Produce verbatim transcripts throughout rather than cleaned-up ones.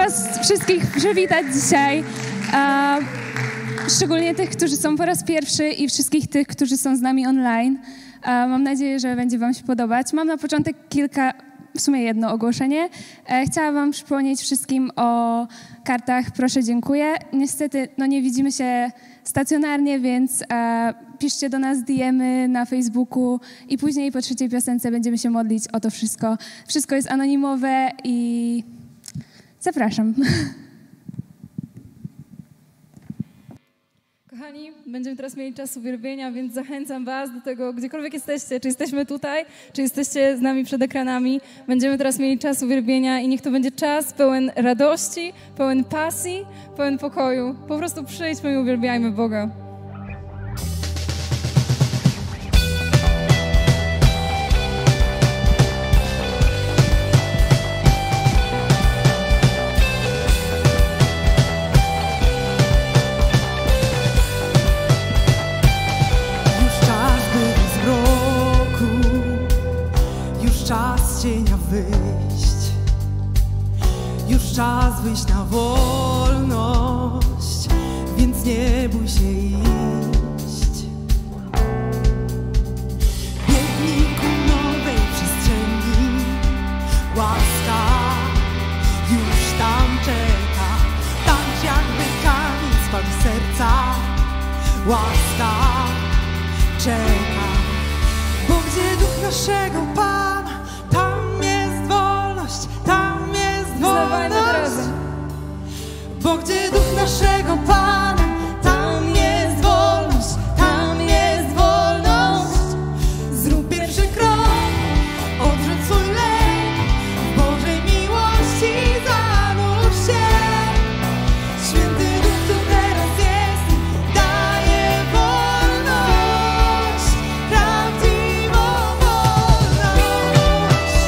was wszystkich przywitać dzisiaj. E, szczególnie tych, którzy są po raz pierwszy i wszystkich tych, którzy są z nami online. E, mam nadzieję, że będzie wam się podobać. Mam na początek kilka, w sumie jedno ogłoszenie. E, chciałam wam przypomnieć wszystkim o kartach Proszę, dziękuję. Niestety no nie widzimy się stacjonarnie, więc e, piszcie do nas D M y na Facebooku i później po trzeciej piosence będziemy się modlić o to wszystko. Wszystko jest anonimowe i zapraszam. Kochani, będziemy teraz mieli czas uwielbienia, więc zachęcam was do tego, gdziekolwiek jesteście, czy jesteśmy tutaj, czy jesteście z nami przed ekranami. Będziemy teraz mieli czas uwielbienia i niech to będzie czas pełen radości, pełen pasji, pełen pokoju. Po prostu przyjdźmy i uwielbiajmy Boga. Wyjść. Już czas wyjść na wolność, więc nie bój się iść. Biegnij ku nowej przestrzeni, łaska już tam czeka. Tańcz jakby kamień spadł z serca, łaska czeka. Bo gdzie duch naszego Pana, tam jest wolność, tam jest wolność. Bo gdzie duch naszego Pana, tam jest wolność, tam jest wolność. Zrób pierwszy krok, odrzuć swój lęk, w Bożej miłości zanurz się. Święty Duch tu teraz jest, daje wolność, prawdziwą wolność.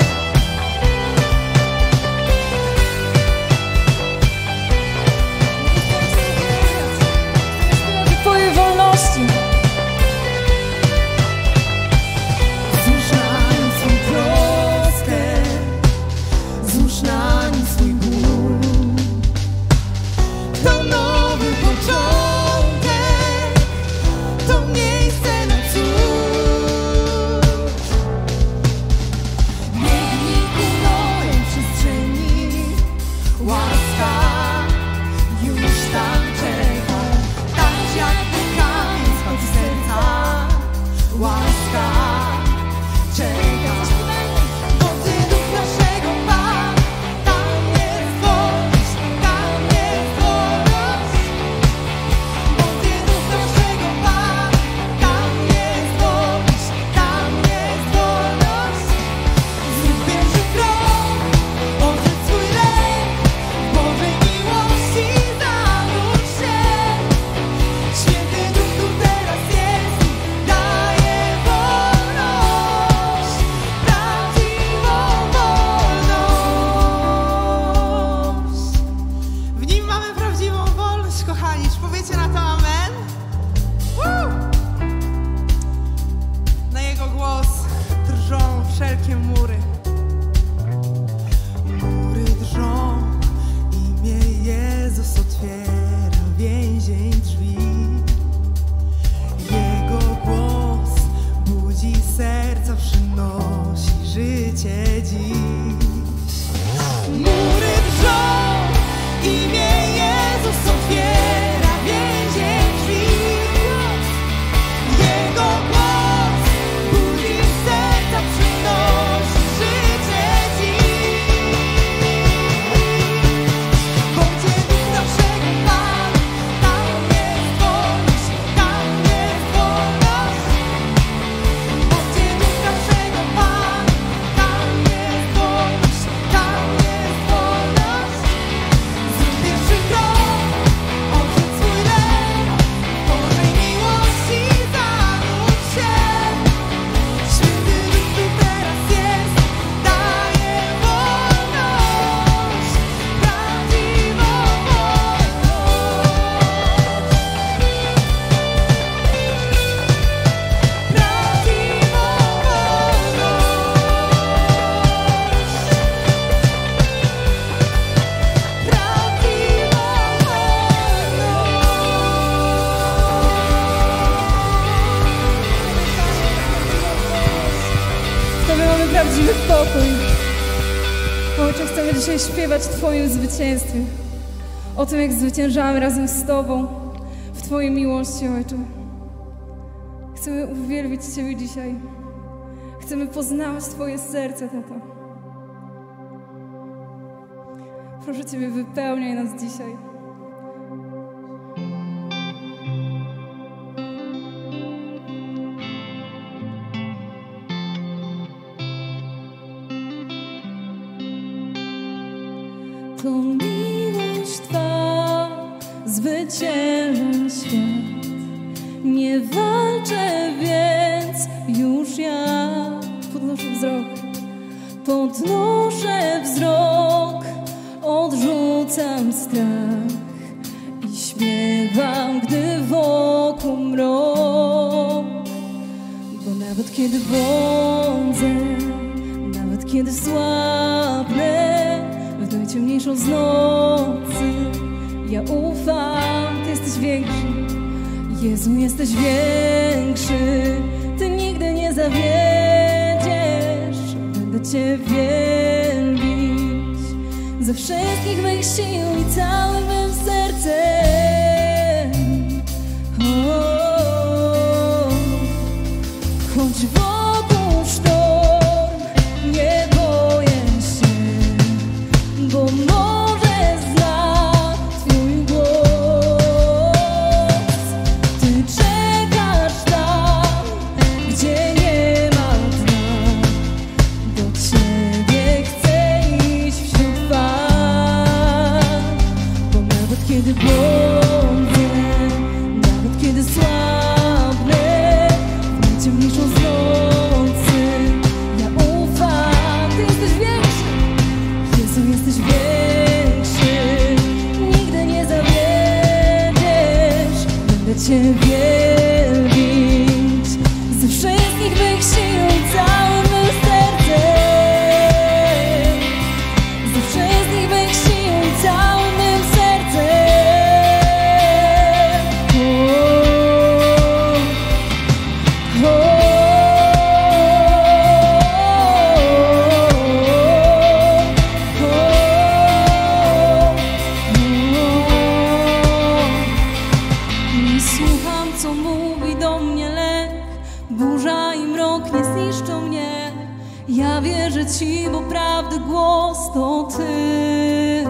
prawdziwy pokój. Ojcze, chcemy dzisiaj śpiewać o Twoim zwycięstwie, o tym, jak zwyciężamy razem z Tobą w Twojej miłości, Ojcze. Chcemy uwielbić Ciebie dzisiaj. Chcemy poznawać Twoje serce, Tato. Proszę Ciebie, wypełniaj nas dzisiaj. To miłość Twa zwycięża świat. Nie walczę więc już ja. Podnoszę wzrok. Podnoszę wzrok, odrzucam strach i śpiewam, gdy wokół mrok. Bo nawet kiedy błądzę, nawet kiedy słabnę, w najciemniejszą z nocy ja ufam. Ty jesteś większy, Jezu, jesteś większy. Ty nigdy nie zawiedziesz. Będę Cię wielbić ze wszystkich mych sił i całym mym sercem. Oh, choć wokół sztorm, nie boję się, bo może znam Twój głos. Ty czekasz tam, gdzie nie ma dna. Do Ciebie chcę iść wśród fal. Bo nawet kiedy błądzę, nawet kiedy słabnę, w najciemniejszą z nocy ja ufam. Ty jesteś większy, Jezu, jesteś większy. Nigdy nie zawiedziesz. Będę Cię wielbić ze wszystkich mych sił i całym mym sercem. Ze wszystkich mych sił i całym mym sercem. Oh, oh, Nie słucham, co mówi do mnie lęk. Burza i mrok nie zniszczą mnie. Ja wierzę Ci, bo prawdy głos to Ty.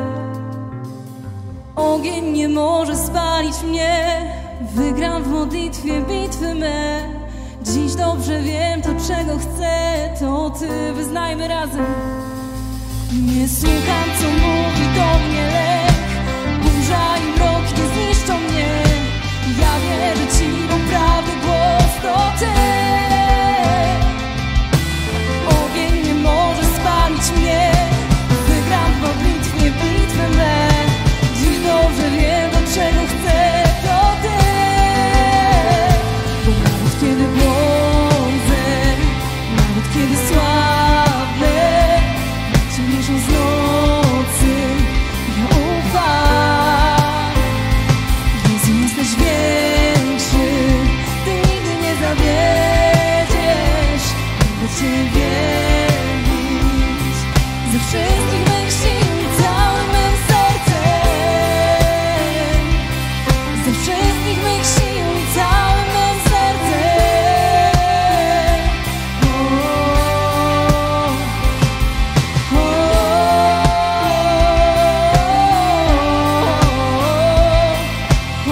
Ogień nie może spalić mnie. Wygram w modlitwie bitwy me. Dziś dobrze wiem, to czego chcę, to Ty. Wyznajmy razem. Nie słucham, co mówi do mnie lęk. Burza i mrok nie zniszczą mnie. Ja wierzę Ci, bo prawdy głos to Ty. Ogień nie może spalić mnie. Wygram w modlitwie bitwy me. Dziś dobrze wiem, do czego chcę, to Ty. Bo nawet kiedy błądzę, nawet kiedy słabnę, najciemniejszą z nocy ja ufam. Jezu, jesteś większy. Ty nigdy nie zawiedziesz. Będę Cię wielbić ze wszystkich mych sił i całym mym sercem. Ze wszystkich mych sił i całym mym sercem. Oh, oh, oh,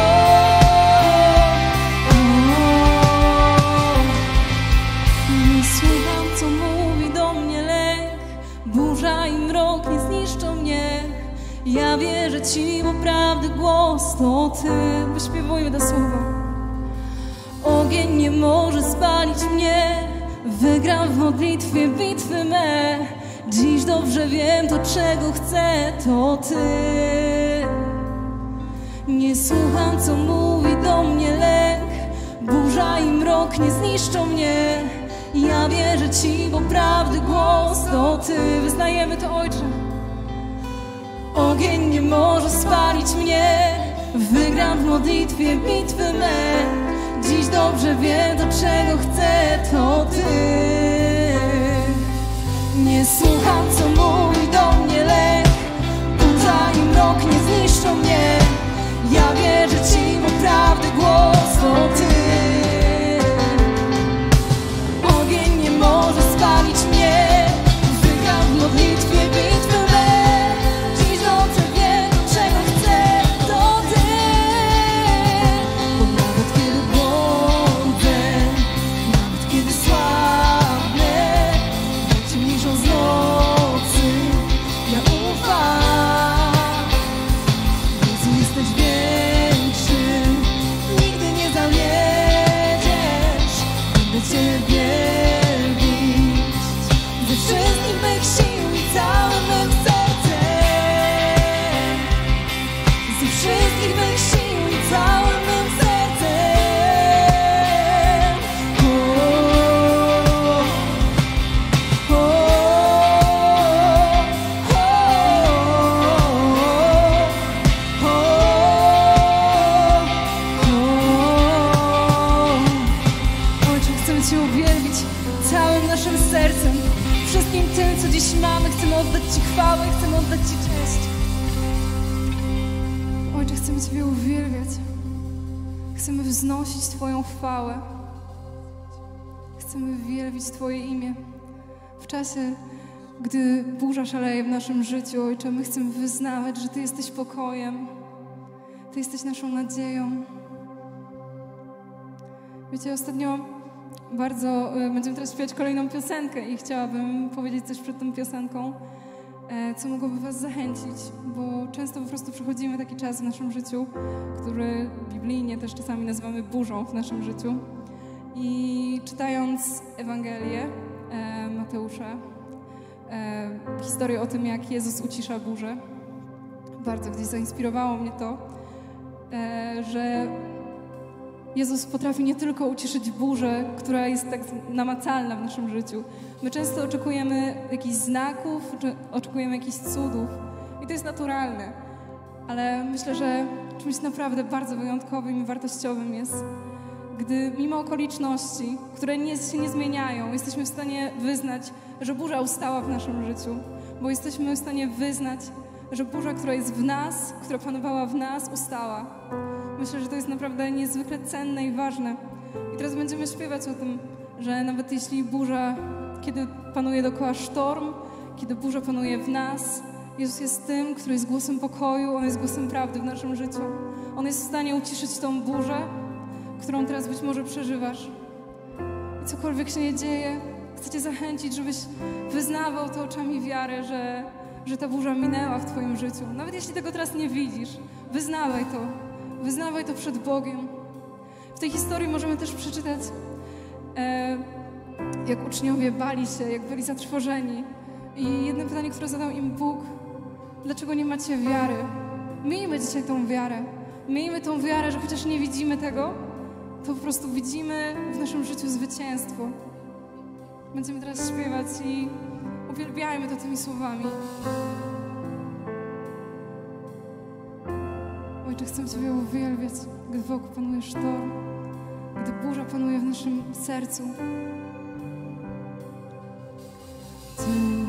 oh. Nie słucham, co mówi do mnie lęk. Burza i mrok nie zniszczą mnie. Ja wierzę Ci, bo prawdy głos to Ty. Wyśpiewujmy te słowa. Ogień nie może spalić mnie. Wygram w modlitwie bitwy me. Dziś dobrze wiem, to czego chcę, to Ty. Nie słucham, co mówi do mnie lęk. Burza i mrok nie zniszczą mnie. Ja wierzę Ci, bo prawdy głos to Ty. Wyznajemy to, Ojcze. Ogień nie może spalić mnie. Wygram w modlitwie bitwy me. Dziś dobrze wiem, do czego chcę, to Ty. Nie słucham, co mówi do mnie lek. Burza i mrok nie zniszczą mnie. Ja wierzę Ci, bo prawdy głos to Ty. Ogień nie może spalić mnie. Wygram w modlitwie bitwę me. Dziś dobrze wiem, czego chcę, to Ty. Bo nawet kiedy błądzę, nawet kiedy słabnę, ciemniejszą z nocy, ja ufam. Jezu, jesteś większy, nigdy nie zawiedziesz. Będę Cię wielbić ze wszystkich mych sił i całym mym sercem. Ze wszystkich mych sił i całym mym sercem. O, o, o, o. Ojcze, chcemy Cię uwielbić całym naszym sercem. Wszystkim tym, co dziś mamy, chcemy oddać Ci chwałę, chcemy oddać Ci cześć. Ojcze, chcemy Ciebie uwielbiać. Chcemy wznosić Twoją chwałę. Chcemy wielbić Twoje imię. W czasie, gdy burza szaleje w naszym życiu, Ojcze, my chcemy wyznawać, że Ty jesteś pokojem. Ty jesteś naszą nadzieją. Wiecie, ostatnio bardzo y, będziemy teraz śpiewać kolejną piosenkę i chciałabym powiedzieć coś przed tą piosenką, e, co mogłoby Was zachęcić, bo często po prostu przechodzimy taki czas w naszym życiu, który biblijnie też czasami nazywamy burzą w naszym życiu. I czytając Ewangelię e, Mateusza, e, historię o tym, jak Jezus ucisza burzę, bardzo gdzieś zainspirowało mnie to, e, że Jezus potrafi nie tylko uciszyć burzę, która jest tak namacalna w naszym życiu. My często oczekujemy jakichś znaków, czy oczekujemy jakichś cudów i to jest naturalne, ale myślę, że czymś naprawdę bardzo wyjątkowym i wartościowym jest, gdy mimo okoliczności, które nie, się nie zmieniają, jesteśmy w stanie wyznać, że burza ustała w naszym życiu, bo jesteśmy w stanie wyznać, że burza, która jest w nas, która panowała w nas, ustała. Myślę, że to jest naprawdę niezwykle cenne i ważne. I teraz będziemy śpiewać o tym, że nawet jeśli burza, kiedy panuje dookoła sztorm, kiedy burza panuje w nas, Jezus jest tym, który jest głosem pokoju, On jest głosem prawdy w naszym życiu. On jest w stanie uciszyć tą burzę, którą teraz być może przeżywasz. I cokolwiek się nie dzieje, chcę Cię zachęcić, żebyś wyznawał to oczami wiary, że, że ta burza minęła w Twoim życiu. Nawet jeśli tego teraz nie widzisz, wyznawaj to. Wyznawaj to przed Bogiem. W tej historii możemy też przeczytać, e, jak uczniowie bali się, jak byli zatrwożeni. I jedno pytanie, które zadał im Bóg: dlaczego nie macie wiary? Miejmy dzisiaj tą wiarę. Miejmy tą wiarę, że chociaż nie widzimy tego, to po prostu widzimy w naszym życiu zwycięstwo. Będziemy teraz śpiewać i uwielbiajmy to tymi słowami. Ojcze, chcę Ciebie uwielbiać, gdy wokół panuje sztorm, gdy burza panuje w naszym sercu. Ty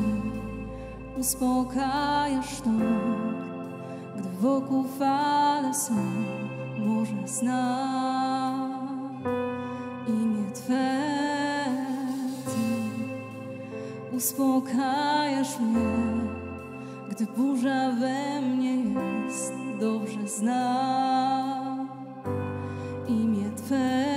uspokajasz sztorm, gdy wokół fale są. Morze zna imię Twe. Ty uspokajasz mnie, gdy burza we mnie jest. Dobrze zna imię Twe.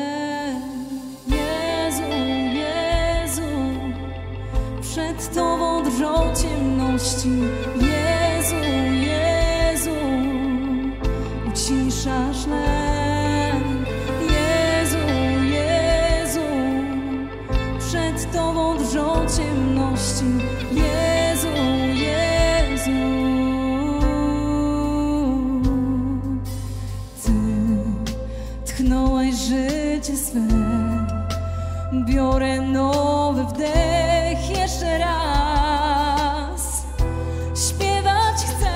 Jezu, Jezu, przed Tobą drżą ciemności. Jezu, Jezu, uciszasz lęk. Jezu, Jezu, przed Tobą drżą ciemności. Jezu, Jezu. Tchnąłeś życie swe, biorę nowy wdech jeszcze raz. Śpiewać chcę,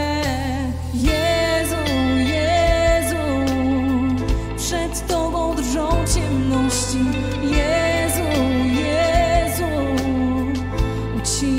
Jezu, Jezu, przed Tobą drżą ciemności. Jezu, Jezu, ucisz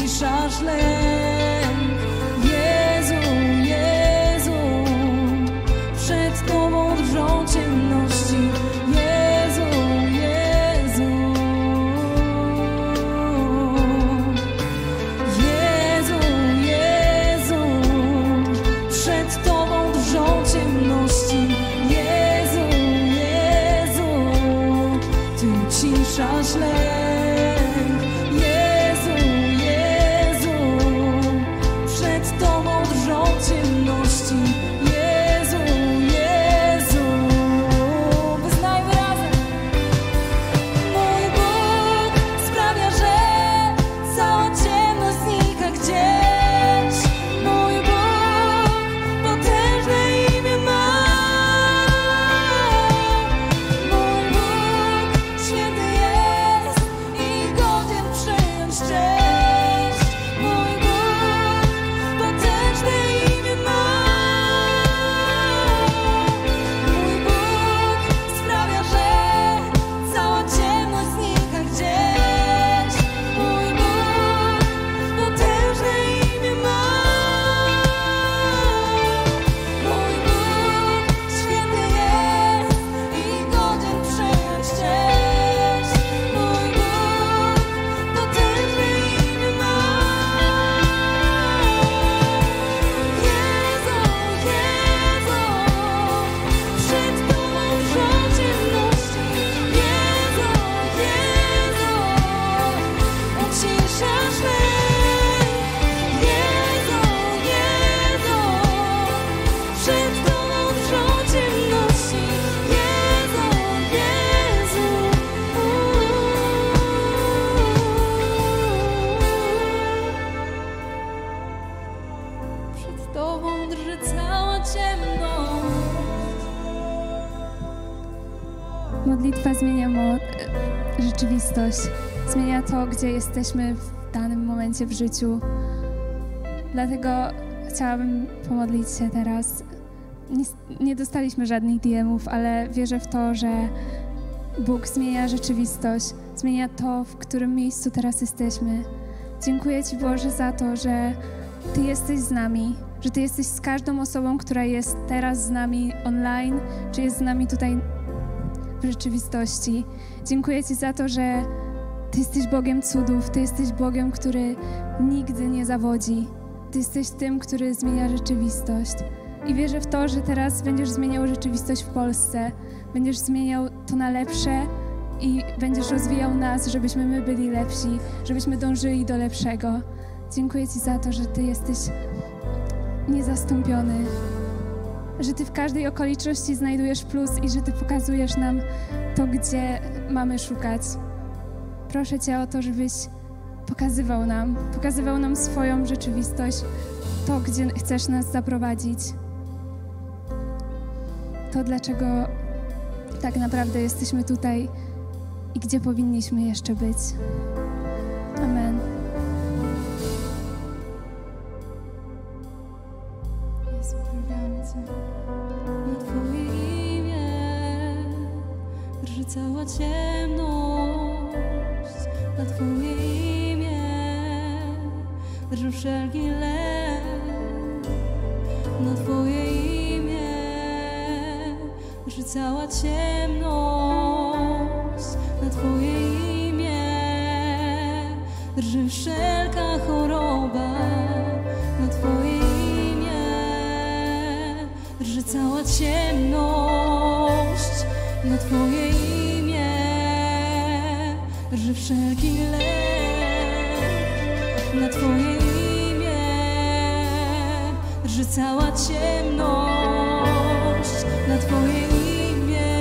uciszasz lęk. Jezu, Jezu, przed Tobą drżą ciemności. Jezu, Jezu, wyznajmy razem. Mój Bóg sprawia, że cała ciemność znika gdzieś. Mój Bóg potężne imię ma. Mój Bóg święty jest i godzien przyjąć cześć. Mój Bóg potężne imię ma. Mój Bóg sprawia, że cała ciemność znika gdzieś. Mój Bóg potężne imię ma. Mój Bóg święty jest i godzien przyjąć cześć. Mój Bóg potężne imię ma. Jezu, Jezu, przed Tobą drżą ciemności. Jezu, Jezu, uciszasz lęk. Jezu, Jezu, przed Tobą drżą ciemności. Jezu, Jezu, przed Tobą drży cała ciemność. Modlitwa zmienia mo- rzeczywistość, zmienia to, gdzie jesteśmy w danym momencie w życiu. Dlatego chciałabym pomodlić się teraz. Nie, nie dostaliśmy żadnych D M-ów, ale wierzę w to, że Bóg zmienia rzeczywistość, zmienia to, w którym miejscu teraz jesteśmy. Dziękuję Ci, Boże, za to, że Ty jesteś z nami, że Ty jesteś z każdą osobą, która jest teraz z nami online, czy jest z nami tutaj w rzeczywistości. Dziękuję Ci za to, że Ty jesteś Bogiem cudów, Ty jesteś Bogiem, który nigdy nie zawodzi. Ty jesteś tym, który zmienia rzeczywistość. I wierzę w to, że teraz będziesz zmieniał rzeczywistość w Polsce, będziesz zmieniał to na lepsze i będziesz rozwijał nas, żebyśmy my byli lepsi, żebyśmy dążyli do lepszego. Dziękuję Ci za to, że Ty jesteś niezastąpiony, że Ty w każdej okoliczności znajdujesz plus i że Ty pokazujesz nam to, gdzie mamy szukać. Proszę Cię o to, żebyś pokazywał nam, pokazywał nam swoją rzeczywistość, to, gdzie chcesz nas zaprowadzić. To, dlaczego tak naprawdę jesteśmy tutaj i gdzie powinniśmy jeszcze być. Amen. Jezu, uwielbiamy Cię. Na Twoje imię drży cała ciemność. Na Twoje imię drży wszelki lęk. Na Twoje imię drży cała ciemność. Na Twoje imię drży wszelka choroba. Na Twoje imię drży cała ciemność. Na Twoje imię drży wszelki lęk. Na Twoje imię drży cała ciemność. Na Twoje imię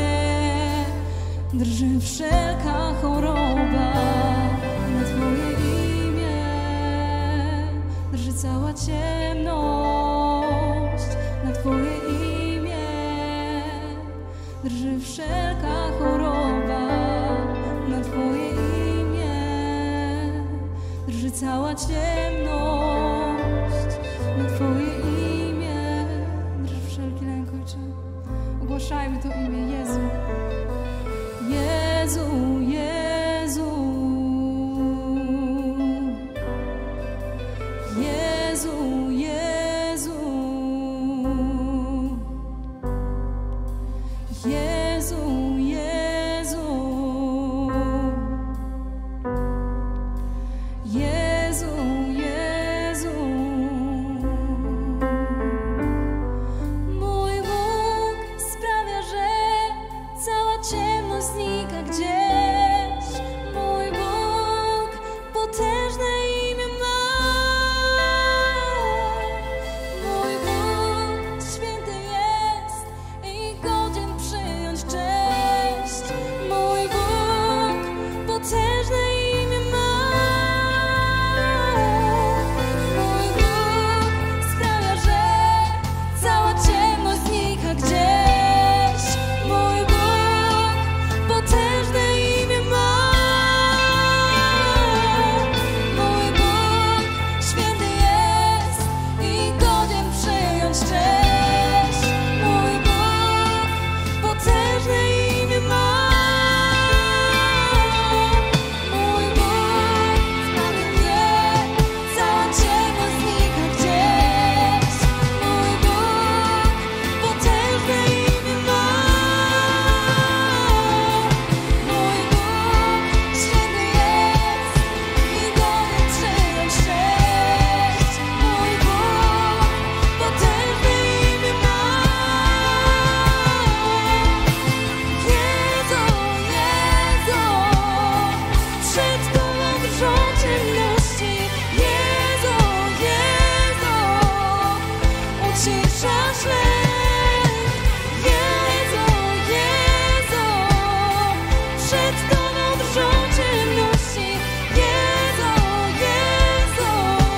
drży wszelka choroba. Na Twoje imię drży cała ciemność. Na Twoje imię drży wszelka choroba. Na Twoje imię drży cała ciemność. Na Twoje imię drży wszelki lęk, Ojcze. Ogłaszajmy to imię Jezu. Jezu, Jezu. Jezu, Jezu. Jezu, Jezu. Jezu, Jezu. Mój Bóg sprawia, że cała ciemność znika gdzieś. przyciszasz lęk. Jezu, Jezu, przed Tobą drżą ciemności. Jezu, Jezu,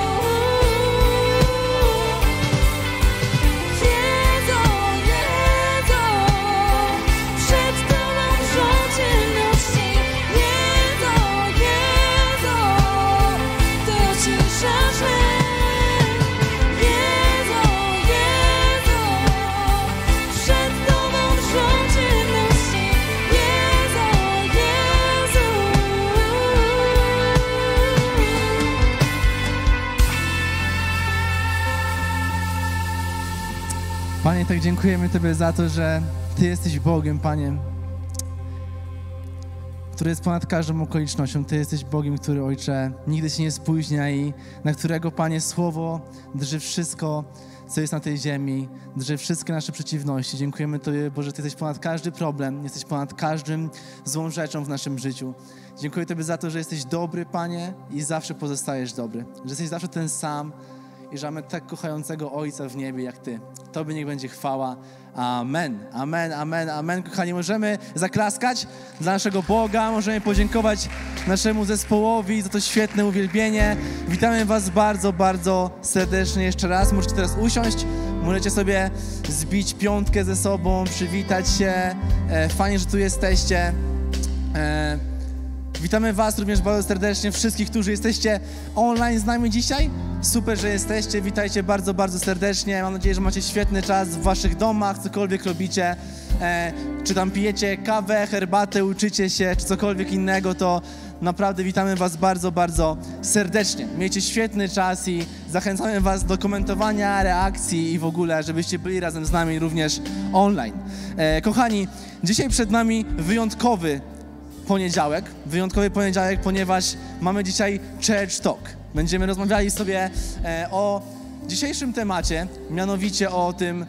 Jezu, Jezu, przed Tobą drżą ciemności. Jezu, Jezu, Ty uciszasz lęk. Jezu, Jezu, przed Tobą drżą ciemności. Jezu, Jezu. Panie, tak dziękujemy Tobie za to, że Ty jesteś Bogiem, Panie, który jest ponad każdą okolicznością. Ty jesteś Bogiem, który, Ojcze, nigdy się nie spóźnia i na którego, Panie, słowo drży wszystko, co jest na tej ziemi, drży wszystkie nasze przeciwności. Dziękujemy Tobie, Boże, Ty jesteś ponad każdy problem, jesteś ponad każdym złą rzeczą w naszym życiu. Dziękuję Tobie za to, że jesteś dobry, Panie, i zawsze pozostajesz dobry, że jesteś zawsze ten sam i że mamy tak kochającego Ojca w niebie jak Ty. Tobie niech będzie chwała. Amen, amen, amen, amen. Kochani, możemy zaklaskać dla naszego Boga, możemy podziękować naszemu zespołowi za to świetne uwielbienie. Witamy Was bardzo, bardzo serdecznie jeszcze raz. Możecie teraz usiąść, możecie sobie zbić piątkę ze sobą, przywitać się. E, fajnie, że tu jesteście. E, Witamy Was również bardzo serdecznie, wszystkich, którzy jesteście online z nami dzisiaj. Super, że jesteście. Witajcie bardzo, bardzo serdecznie. Mam nadzieję, że macie świetny czas w Waszych domach, cokolwiek robicie. E, czy tam pijecie kawę, herbatę, uczycie się, czy cokolwiek innego, to naprawdę witamy Was bardzo, bardzo serdecznie. Miejcie świetny czas i zachęcamy Was do komentowania, reakcji i w ogóle, żebyście byli razem z nami również online. E, kochani, dzisiaj przed nami wyjątkowy poniedziałek, wyjątkowy poniedziałek, ponieważ mamy dzisiaj Church Talk. Będziemy rozmawiali sobie e, o dzisiejszym temacie, mianowicie o tym,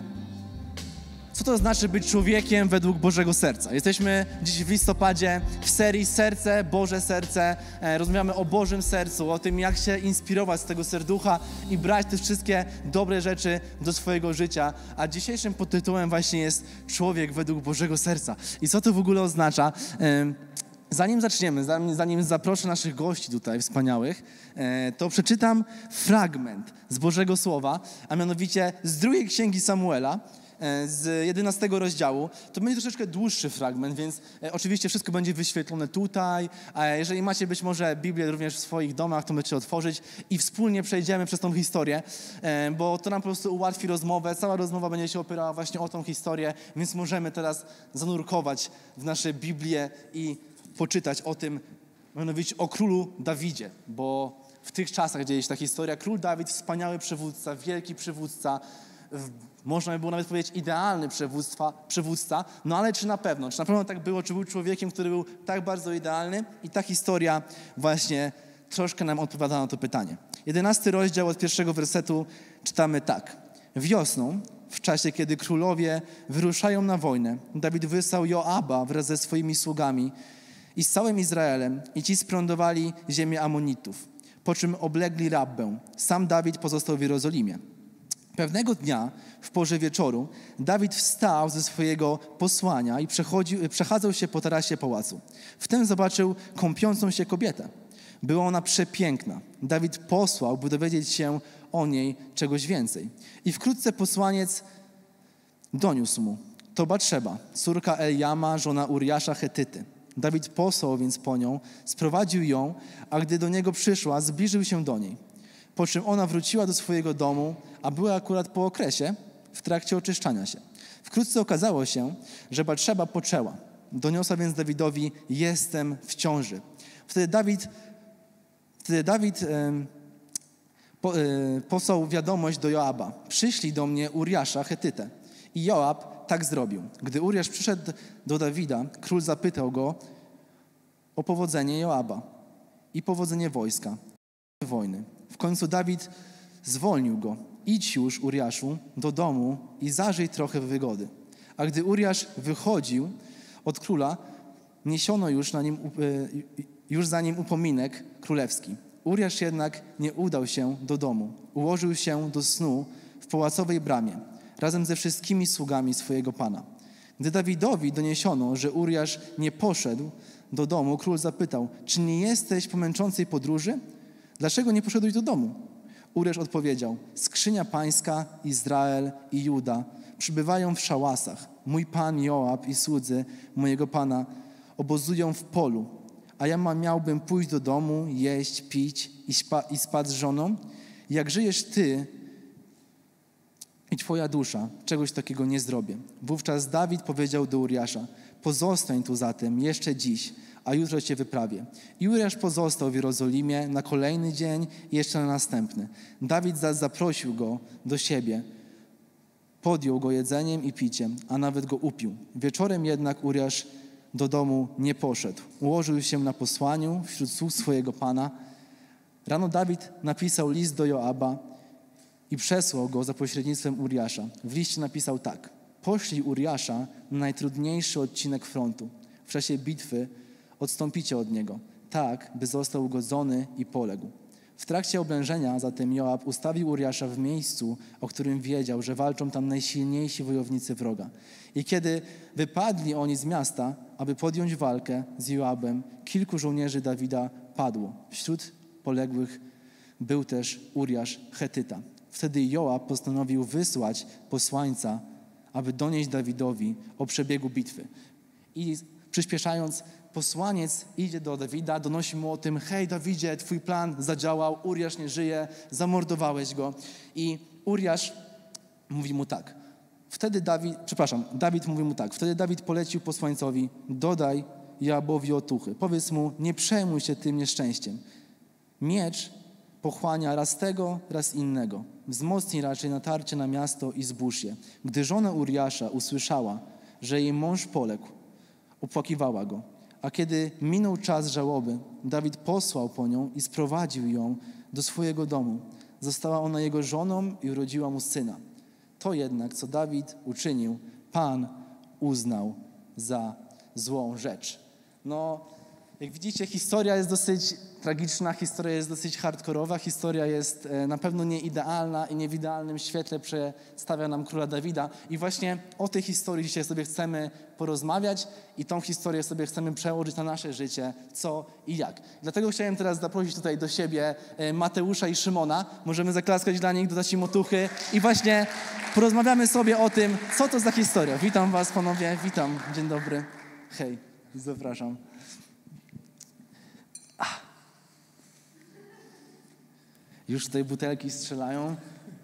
co to znaczy być człowiekiem według Bożego Serca. Jesteśmy dziś w listopadzie w serii Serce, Boże Serce. E, rozmawiamy o Bożym Sercu, o tym, jak się inspirować z tego serducha i brać te wszystkie dobre rzeczy do swojego życia. A dzisiejszym podtytułem właśnie jest Człowiek według Bożego Serca. I co to w ogóle oznacza? E, Zanim zaczniemy, zanim, zanim zaproszę naszych gości tutaj wspaniałych, e, to przeczytam fragment z Bożego Słowa, a mianowicie z drugiej Księgi Samuela, e, z jedenastego rozdziału. To będzie troszeczkę dłuższy fragment, więc e, oczywiście wszystko będzie wyświetlone tutaj, a jeżeli macie być może Biblię również w swoich domach, to możecie otworzyć i wspólnie przejdziemy przez tą historię, e, bo to nam po prostu ułatwi rozmowę. Cała rozmowa będzie się opierała właśnie o tą historię, więc możemy teraz zanurkować w nasze Biblię i poczytać o tym, mianowicie o królu Dawidzie, bo w tych czasach dzieje się ta historia. Król Dawid, wspaniały przywódca, wielki przywódca, można by było nawet powiedzieć idealny przywódca, przywódca, no ale czy na pewno, czy na pewno tak było, czy był człowiekiem, który był tak bardzo idealny? I ta historia właśnie troszkę nam odpowiada na to pytanie. Jedenasty rozdział od pierwszego wersetu czytamy tak. Wiosną, w czasie, kiedy królowie wyruszają na wojnę, Dawid wysłał Joaba wraz ze swoimi sługami i z całym Izraelem i ci splądrowali ziemię Amonitów, po czym oblegli Rabbę. Sam Dawid pozostał w Jerozolimie. Pewnego dnia, w porze wieczoru, Dawid wstał ze swojego posłania i przechodził, przechadzał się po tarasie pałacu. Wtem zobaczył kąpiącą się kobietę. Była ona przepiękna. Dawid posłał, by dowiedzieć się o niej czegoś więcej. I wkrótce posłaniec doniósł mu: to Batszeba, córka Eliama, żona Uriasza Chetyty. Dawid posłał więc po nią, sprowadził ją, a gdy do niego przyszła, zbliżył się do niej. Po czym ona wróciła do swojego domu, a była akurat po okresie w trakcie oczyszczania się. Wkrótce okazało się, że Batszeba poczęła. Doniosła więc Dawidowi: jestem w ciąży. Wtedy Dawid, wtedy Dawid yy, po, yy, posłał wiadomość do Joaba: przyślij do mnie Uriasza Chetytę. I Joab tak zrobił. Gdy Uriasz przyszedł do Dawida, król zapytał go o powodzenie Joaba i powodzenie wojska, wojny. W końcu Dawid zwolnił go: idź już, Uriaszu, do domu i zażyj trochę wygody. A gdy Uriasz wychodził od króla, niesiono już, na nim, już za nim upominek królewski. Uriasz jednak nie udał się do domu. Ułożył się do snu w pałacowej bramie. razem ze wszystkimi sługami swojego pana. Gdy Dawidowi doniesiono, że Uriasz nie poszedł do domu, król zapytał, czy nie jesteś po męczącej podróży? Dlaczego nie poszedłeś do domu? Uriasz odpowiedział, skrzynia pańska, Izrael i Juda przybywają w szałasach. Mój pan Joab i słudzy mojego pana obozują w polu, a ja ma, miałbym pójść do domu, jeść, pić i, spa, i spać z żoną? Jak żyjesz ty i twoja dusza, czegoś takiego nie zrobię. Wówczas Dawid powiedział do Uriasza, pozostań tu zatem jeszcze dziś, a jutro cię wyprawię. I Uriasz pozostał w Jerozolimie na kolejny dzień i jeszcze na następny. Dawid zaś zaprosił go do siebie, podjął go jedzeniem i piciem, a nawet go upił. Wieczorem jednak Uriasz do domu nie poszedł. Ułożył się na posłaniu wśród sług swojego pana. Rano Dawid napisał list do Joaba i przesłał go za pośrednictwem Uriasza. W liście napisał tak. Poślij Uriasza na najtrudniejszy odcinek frontu. W czasie bitwy odstąpicie od niego, tak, by został ugodzony i poległ. W trakcie oblężenia zatem Joab ustawił Uriasza w miejscu, o którym wiedział, że walczą tam najsilniejsi wojownicy wroga. I kiedy wypadli oni z miasta, aby podjąć walkę z Joabem, kilku żołnierzy Dawida padło. Wśród poległych był też Uriasz Chetyta. Wtedy Joab postanowił wysłać posłańca, aby donieść Dawidowi o przebiegu bitwy. I przyspieszając, posłaniec idzie do Dawida, donosi mu o tym, hej Dawidzie, twój plan zadziałał, Uriasz nie żyje, zamordowałeś go. I Uriasz mówi mu tak. Wtedy Dawid, przepraszam, Dawid mówi mu tak. Wtedy Dawid polecił posłańcowi, dodaj Joabowi otuchy. Powiedz mu, nie przejmuj się tym nieszczęściem. Miecz pochłania raz tego, raz innego. Wzmocnij raczej natarcie na miasto i zbóż je. Gdy żona Uriasza usłyszała, że jej mąż poległ, opłakiwała go. A kiedy minął czas żałoby, Dawid posłał po nią i sprowadził ją do swojego domu. Została ona jego żoną i urodziła mu syna. To jednak, co Dawid uczynił, Pan uznał za złą rzecz. No, jak widzicie, historia jest dosyć tragiczna, historia jest dosyć hardkorowa, historia jest na pewno nieidealna i nie w idealnym świetle przedstawia nam króla Dawida. I właśnie o tej historii dzisiaj sobie chcemy porozmawiać i tą historię sobie chcemy przełożyć na nasze życie, co i jak. Dlatego chciałem teraz zaprosić tutaj do siebie Mateusza i Szymona. Możemy zaklaskać dla nich, dodać im otuchy i właśnie porozmawiamy sobie o tym, co to za historia. Witam was panowie, witam, dzień dobry. Hej, zapraszam. Już tutaj butelki strzelają.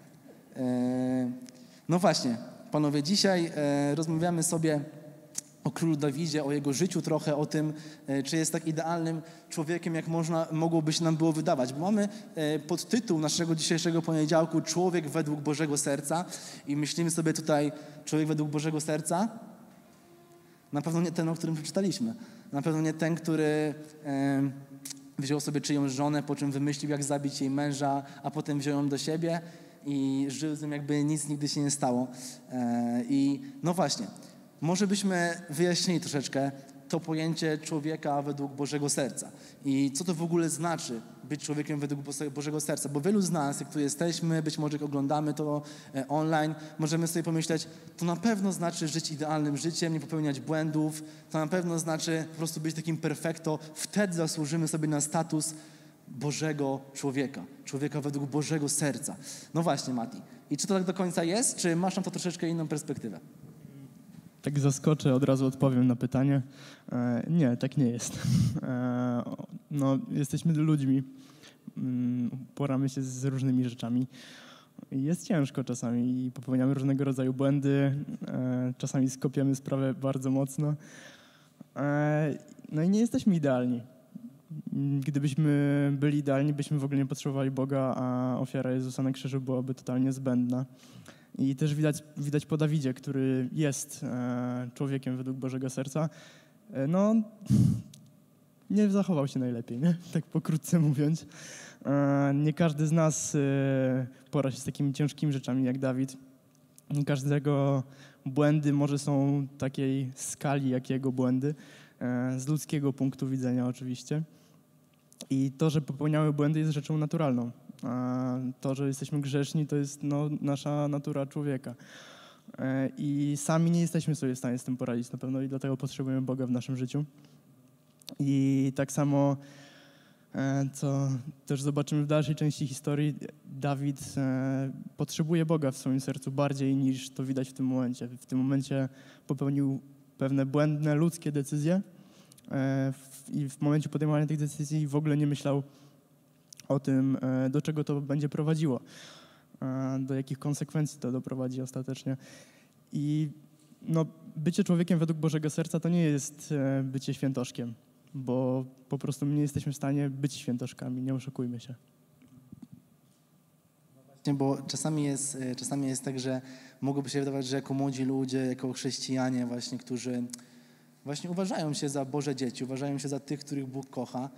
No właśnie, panowie, dzisiaj rozmawiamy sobie o królu Dawidzie, o jego życiu trochę, o tym, czy jest tak idealnym człowiekiem, jak można, mogłoby się nam było wydawać. Bo mamy podtytuł naszego dzisiejszego poniedziałku Człowiek według Bożego Serca i myślimy sobie tutaj człowiek według Bożego Serca. Na pewno nie ten, o którym przeczytaliśmy. Na pewno nie ten, który wziął sobie czyjąś żonę, po czym wymyślił, jak zabić jej męża, a potem wziął ją do siebie i żył z nim, jakby nic nigdy się nie stało. I no właśnie, może byśmy wyjaśnili troszeczkę to pojęcie człowieka według Bożego Serca. I co to w ogóle znaczy być człowiekiem według Bożego Serca? Bo wielu z nas, jak tu jesteśmy, być może jak oglądamy to online, możemy sobie pomyśleć, to na pewno znaczy żyć idealnym życiem, nie popełniać błędów, to na pewno znaczy po prostu być takim perfekto. Wtedy zasłużymy sobie na status Bożego człowieka, człowieka według Bożego Serca. No właśnie, Mati. I czy to tak do końca jest, czy masz na to troszeczkę inną perspektywę? Tak zaskoczę, od razu odpowiem na pytanie. E, nie, tak nie jest. E, no, jesteśmy ludźmi, poramy się z różnymi rzeczami. Jest ciężko czasami i popełniamy różnego rodzaju błędy, e, czasami skopiemy sprawę bardzo mocno. E, no i nie jesteśmy idealni. Gdybyśmy byli idealni, byśmy w ogóle nie potrzebowali Boga, a ofiara Jezusa na krzyżu byłaby totalnie zbędna. I też widać, widać po Dawidzie, który jest e, człowiekiem według Bożego Serca, e, no nie zachował się najlepiej, nie? Tak pokrótce mówiąc. E, nie każdy z nas e, pora się z takimi ciężkimi rzeczami jak Dawid. Nie każdego błędy może są takiej skali jak jego błędy, e, z ludzkiego punktu widzenia oczywiście. I to, że popełniały błędy jest rzeczą naturalną. A to, że jesteśmy grzeszni, to jest no, nasza natura człowieka. i sami nie jesteśmy sobie w stanie z tym poradzić na pewno i dlatego potrzebujemy Boga w naszym życiu. I tak samo, co też zobaczymy w dalszej części historii, Dawid potrzebuje Boga w swoim sercu bardziej niż to widać w tym momencie. W tym momencie popełnił pewne błędne, ludzkie decyzje i w momencie podejmowania tych decyzji w ogóle nie myślał o tym, do czego to będzie prowadziło, do jakich konsekwencji to doprowadzi ostatecznie. I no, bycie człowiekiem według Bożego serca to nie jest bycie świętoszkiem, bo po prostu my nie jesteśmy w stanie być świętoszkami, nie oszukujmy się. Bo czasami jest, czasami jest tak, że mogłoby się wydawać, że jako młodzi ludzie, jako chrześcijanie właśnie, którzy właśnie uważają się za Boże dzieci, uważają się za tych, których Bóg kocha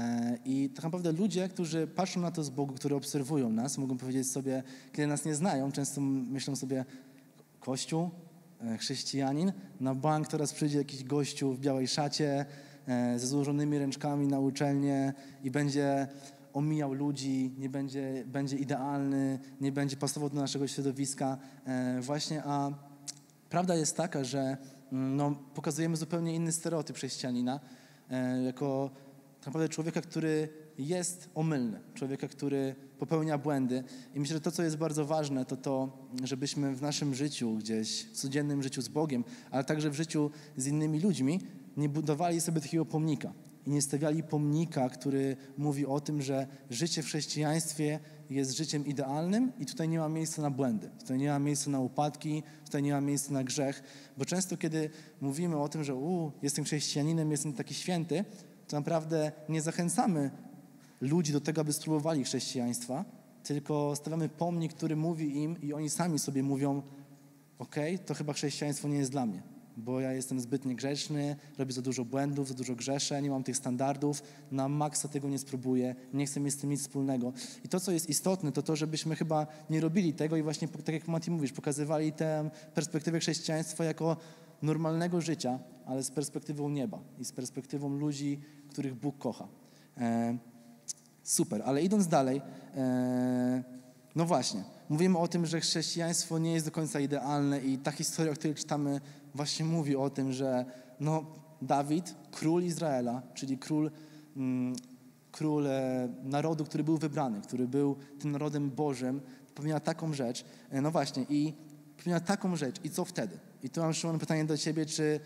i tak naprawdę ludzie, którzy patrzą na to z Bogu, którzy obserwują nas, mogą powiedzieć sobie, kiedy nas nie znają, często myślą sobie, Kościół, chrześcijanin, na bank teraz przyjdzie jakiś gościu w białej szacie ze złożonymi ręczkami na uczelnię i będzie omijał ludzi, nie będzie, będzie idealny, nie będzie pasował do naszego środowiska. Właśnie, a prawda jest taka, że no, pokazujemy zupełnie inny stereotyp chrześcijanina, jako tak naprawdę człowieka, który jest omylny, człowieka, który popełnia błędy. I myślę, że to, co jest bardzo ważne, to to, żebyśmy w naszym życiu gdzieś, w codziennym życiu z Bogiem, ale także w życiu z innymi ludźmi, nie budowali sobie takiego pomnika i nie stawiali pomnika, który mówi o tym, że życie w chrześcijaństwie jest życiem idealnym i tutaj nie ma miejsca na błędy, tutaj nie ma miejsca na upadki, tutaj nie ma miejsca na grzech, bo często kiedy mówimy o tym, że u, jestem chrześcijaninem, jestem taki święty, to naprawdę nie zachęcamy ludzi do tego, aby spróbowali chrześcijaństwa, tylko stawiamy pomnik, który mówi im i oni sami sobie mówią, okej, okay, to chyba chrześcijaństwo nie jest dla mnie, bo ja jestem zbyt niegrzeczny, robię za dużo błędów, za dużo grzeszę, nie mam tych standardów, na maksa tego nie spróbuję, nie chcę mieć z tym nic wspólnego. I to, co jest istotne, to to, żebyśmy chyba nie robili tego i właśnie, tak jak Mati mówisz, pokazywali tę perspektywę chrześcijaństwa jako normalnego życia, ale z perspektywą nieba i z perspektywą ludzi, których Bóg kocha. E, super, ale idąc dalej, e, no właśnie, mówimy o tym, że chrześcijaństwo nie jest do końca idealne i ta historia, o której czytamy, właśnie mówi o tym, że no, Dawid, król Izraela, czyli król, mm, król e, narodu, który był wybrany, który był tym narodem Bożym, popełniał taką rzecz, e, no właśnie, i popełniał taką rzecz i co wtedy? I tu mam, Szymon, pytanie do ciebie, czy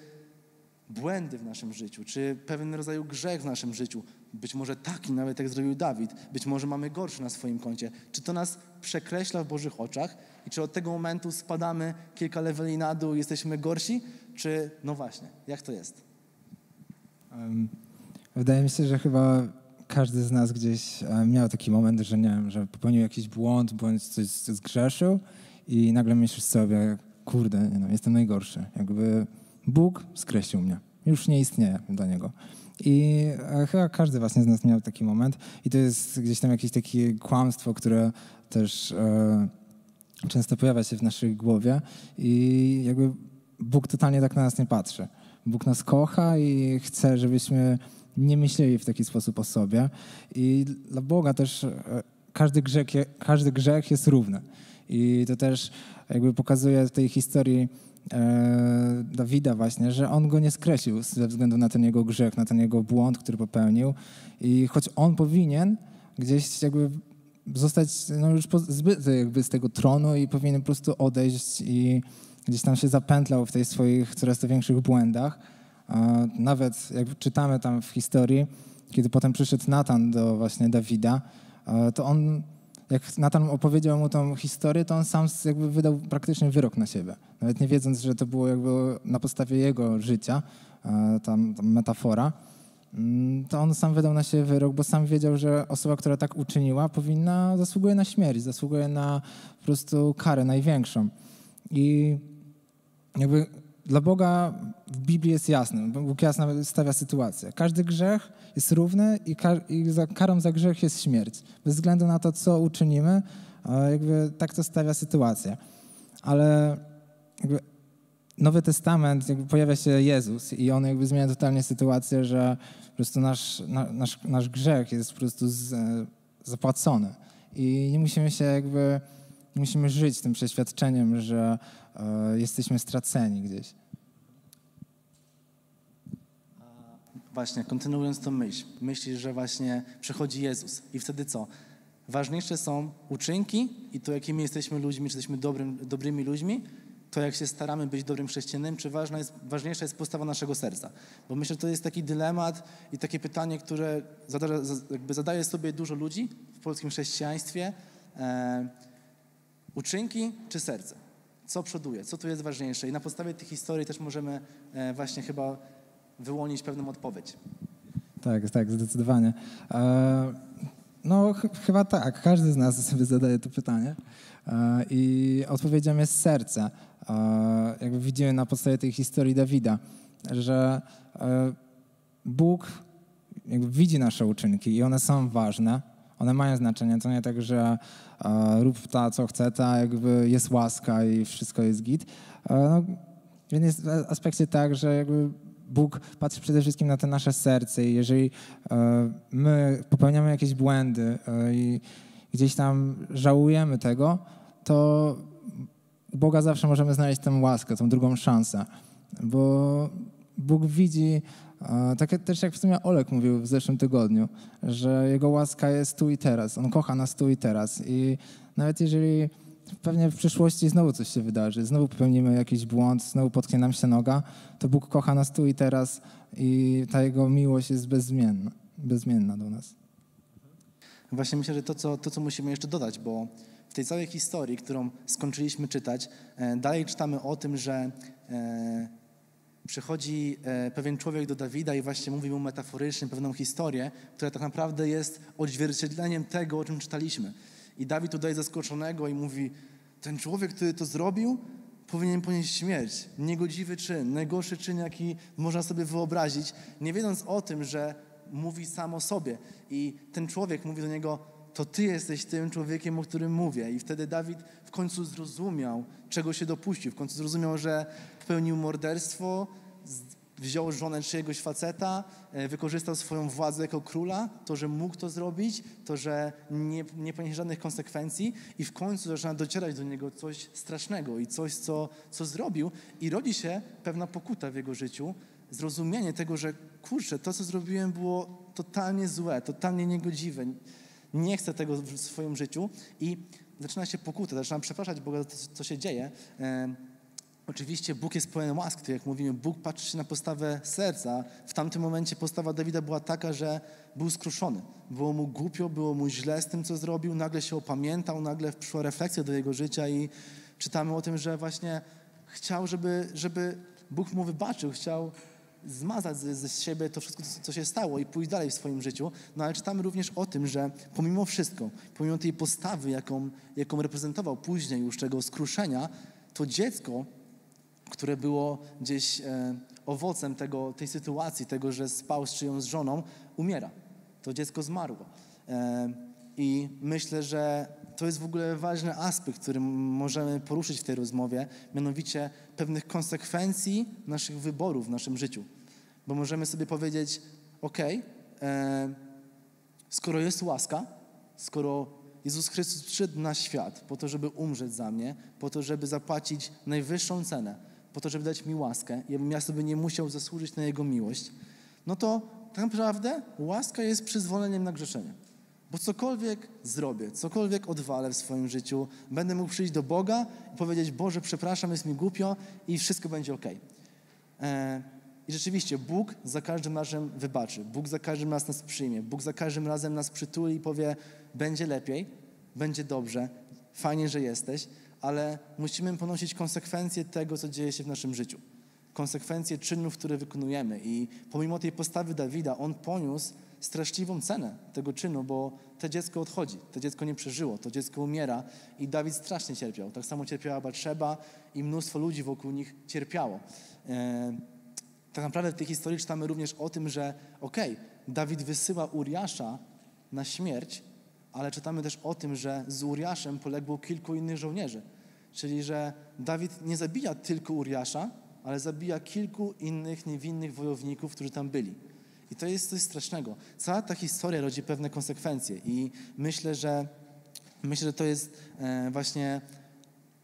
błędy w naszym życiu, czy pewien rodzaj grzech w naszym życiu, być może taki nawet jak zrobił Dawid, być może mamy gorszy na swoim koncie, czy to nas przekreśla w Bożych oczach i czy od tego momentu spadamy kilka leveli na dół i jesteśmy gorsi, czy no właśnie, jak to jest? Um, wydaje mi się, że chyba każdy z nas gdzieś miał taki moment, że nie wiem, że popełnił jakiś błąd, bądź coś zgrzeszył i nagle myślisz sobie, kurde, nie no, jestem najgorszy, jakby Bóg skreślił mnie, już nie istnieje dla Niego. I chyba każdy właśnie z nas miał taki moment i to jest gdzieś tam jakieś takie kłamstwo, które też e, często pojawia się w naszej głowie i jakby Bóg totalnie tak na nas nie patrzy. Bóg nas kocha i chce, żebyśmy nie myśleli w taki sposób o sobie i dla Boga też e, każdy grzech, każdy grzech jest równy. I to też jakby pokazuje w tej historii e, Dawida właśnie, że on go nie skreślił ze względu na ten jego grzech, na ten jego błąd, który popełnił. I choć on powinien gdzieś jakby zostać no już zbyty jakby z tego tronu i powinien po prostu odejść i gdzieś tam się zapętlał w tych swoich coraz to większych błędach. E, nawet jak czytamy tam w historii, kiedy potem przyszedł Natan do właśnie Dawida, e, to on jak Natan opowiedział mu tą historię, to on sam jakby wydał praktycznie wyrok na siebie. Nawet nie wiedząc, że to było jakby na podstawie jego życia, tam, tam metafora, to on sam wydał na siebie wyrok, bo sam wiedział, że osoba, która tak uczyniła, powinna, zasługuje na śmierć, zasługuje na po prostu karę największą. I jakby dla Boga w Biblii jest jasne, Bóg jasno stawia sytuację. Każdy grzech jest równy i, kar- i za karą za grzech jest śmierć. Bez względu na to, co uczynimy, jakby tak to stawia sytuację. Ale jakby Nowy Testament, jakby pojawia się Jezus i on jakby zmienia totalnie sytuację, że po prostu nasz, na, nasz, nasz grzech jest po prostu z, zapłacony. I nie musimy się jakby, nie musimy żyć tym przeświadczeniem, że e, jesteśmy straceni gdzieś. Właśnie, kontynuując tą myśl, myślisz, że właśnie przychodzi Jezus i wtedy co? Ważniejsze są uczynki i to, jakimi jesteśmy ludźmi, czy jesteśmy dobrym, dobrymi ludźmi, to jak się staramy być dobrym chrześcijaninem, czy ważna jest, ważniejsza jest postawa naszego serca. Bo myślę, że to jest taki dylemat i takie pytanie, które zada, jakby zadaje sobie dużo ludzi w polskim chrześcijaństwie. E, uczynki czy serce? Co przoduje? Co tu jest ważniejsze? I na podstawie tych historii też możemy e, właśnie chyba wyłonić pewną odpowiedź. Tak, tak, zdecydowanie. E, no ch- chyba tak, każdy z nas sobie zadaje to pytanie e, i odpowiedzią jest serce. E, jakby widzimy na podstawie tej historii Dawida, że e, Bóg jakby widzi nasze uczynki i one są ważne, one mają znaczenie. To nie tak, że e, rób ta, co chce, ta jakby jest łaska i wszystko jest git. E, no, więc jest w aspekcie tak, że jakby Bóg patrzy przede wszystkim na te nasze serce i jeżeli e, my popełniamy jakieś błędy e, i gdzieś tam żałujemy tego, to u Boga zawsze możemy znaleźć tę łaskę, tą drugą szansę, bo Bóg widzi, e, tak też jak w sumie Olek mówił w zeszłym tygodniu, że Jego łaska jest tu i teraz, On kocha nas tu i teraz i nawet jeżeli pewnie w przyszłości znowu coś się wydarzy, znowu popełnimy jakiś błąd, znowu potknie nam się noga, to Bóg kocha nas tu i teraz i ta Jego miłość jest bezmienna, bezmienna do nas. Właśnie myślę, że to co, to, co musimy jeszcze dodać, bo w tej całej historii, którą skończyliśmy czytać, e, dalej czytamy o tym, że e, przychodzi e, pewien człowiek do Dawida i właśnie mówi mu metaforycznie pewną historię, która tak naprawdę jest odzwierciedleniem tego, o czym czytaliśmy. I Dawid udaje zaskoczonego i mówi, ten człowiek, który to zrobił, powinien ponieść śmierć. Niegodziwy czyn, najgorszy czyn, jaki można sobie wyobrazić, nie wiedząc o tym, że mówi sam o sobie. I ten człowiek mówi do niego, to ty jesteś tym człowiekiem, o którym mówię. I wtedy Dawid w końcu zrozumiał, czego się dopuścił. W końcu zrozumiał, że popełnił morderstwo, wziął żonę czyjegoś faceta, wykorzystał swoją władzę jako króla, to, że mógł to zrobić, to, że nie, nie poniesie żadnych konsekwencji i w końcu zaczyna docierać do niego coś strasznego i coś, co, co zrobił i rodzi się pewna pokuta w jego życiu, zrozumienie tego, że kurczę, to, co zrobiłem, było totalnie złe, totalnie niegodziwe, nie chcę tego w swoim życiu i zaczyna się pokuta, zaczyna przepraszać Boga za to, co się dzieje. Oczywiście Bóg jest pełen łaski, jak mówimy, Bóg patrzy na postawę serca. W tamtym momencie postawa Dawida była taka, że był skruszony. Było mu głupio, było mu źle z tym, co zrobił, nagle się opamiętał, nagle przyszła refleksja do jego życia i czytamy o tym, że właśnie chciał, żeby, żeby Bóg mu wybaczył, chciał zmazać ze, ze siebie to wszystko, co się stało i pójść dalej w swoim życiu. No ale czytamy również o tym, że pomimo wszystko, pomimo tej postawy, jaką, jaką reprezentował później już tego skruszenia, to dziecko, które było gdzieś e, owocem tego, tej sytuacji, tego, że spał z czyjąś żoną, umiera. To dziecko zmarło. E, I myślę, że to jest w ogóle ważny aspekt, który możemy poruszyć w tej rozmowie, mianowicie pewnych konsekwencji naszych wyborów w naszym życiu. Bo możemy sobie powiedzieć, okej, okay, skoro jest łaska, skoro Jezus Chrystus przyszedł na świat po to, żeby umrzeć za mnie, po to, żeby zapłacić najwyższą cenę, po to, żeby dać mi łaskę, i ja sobie nie musiał zasłużyć na Jego miłość, no to tak naprawdę łaska jest przyzwoleniem na grzeszenie. Bo cokolwiek zrobię, cokolwiek odwalę w swoim życiu, będę mógł przyjść do Boga i powiedzieć, Boże, przepraszam, jest mi głupio i wszystko będzie okej. Okay. I rzeczywiście Bóg za każdym razem wybaczy, Bóg za każdym razem nas przyjmie, Bóg za każdym razem nas przytuli i powie, będzie lepiej, będzie dobrze, fajnie, że jesteś, ale musimy ponosić konsekwencje tego, co dzieje się w naszym życiu. Konsekwencje czynów, które wykonujemy. I pomimo tej postawy Dawida, on poniósł straszliwą cenę tego czynu, bo to dziecko odchodzi, to dziecko nie przeżyło, to dziecko umiera i Dawid strasznie cierpiał. Tak samo cierpiała Batszeba i mnóstwo ludzi wokół nich cierpiało. E, tak naprawdę w tej historii czytamy również o tym, że okej, okay, Dawid wysyła Uriasza na śmierć, ale czytamy też o tym, że z Uriaszem poległo kilku innych żołnierzy. Czyli, że Dawid nie zabija tylko Uriasza, ale zabija kilku innych niewinnych wojowników, którzy tam byli. I to jest coś strasznego. Cała ta historia rodzi pewne konsekwencje i myślę, że myślę, że to jest e, właśnie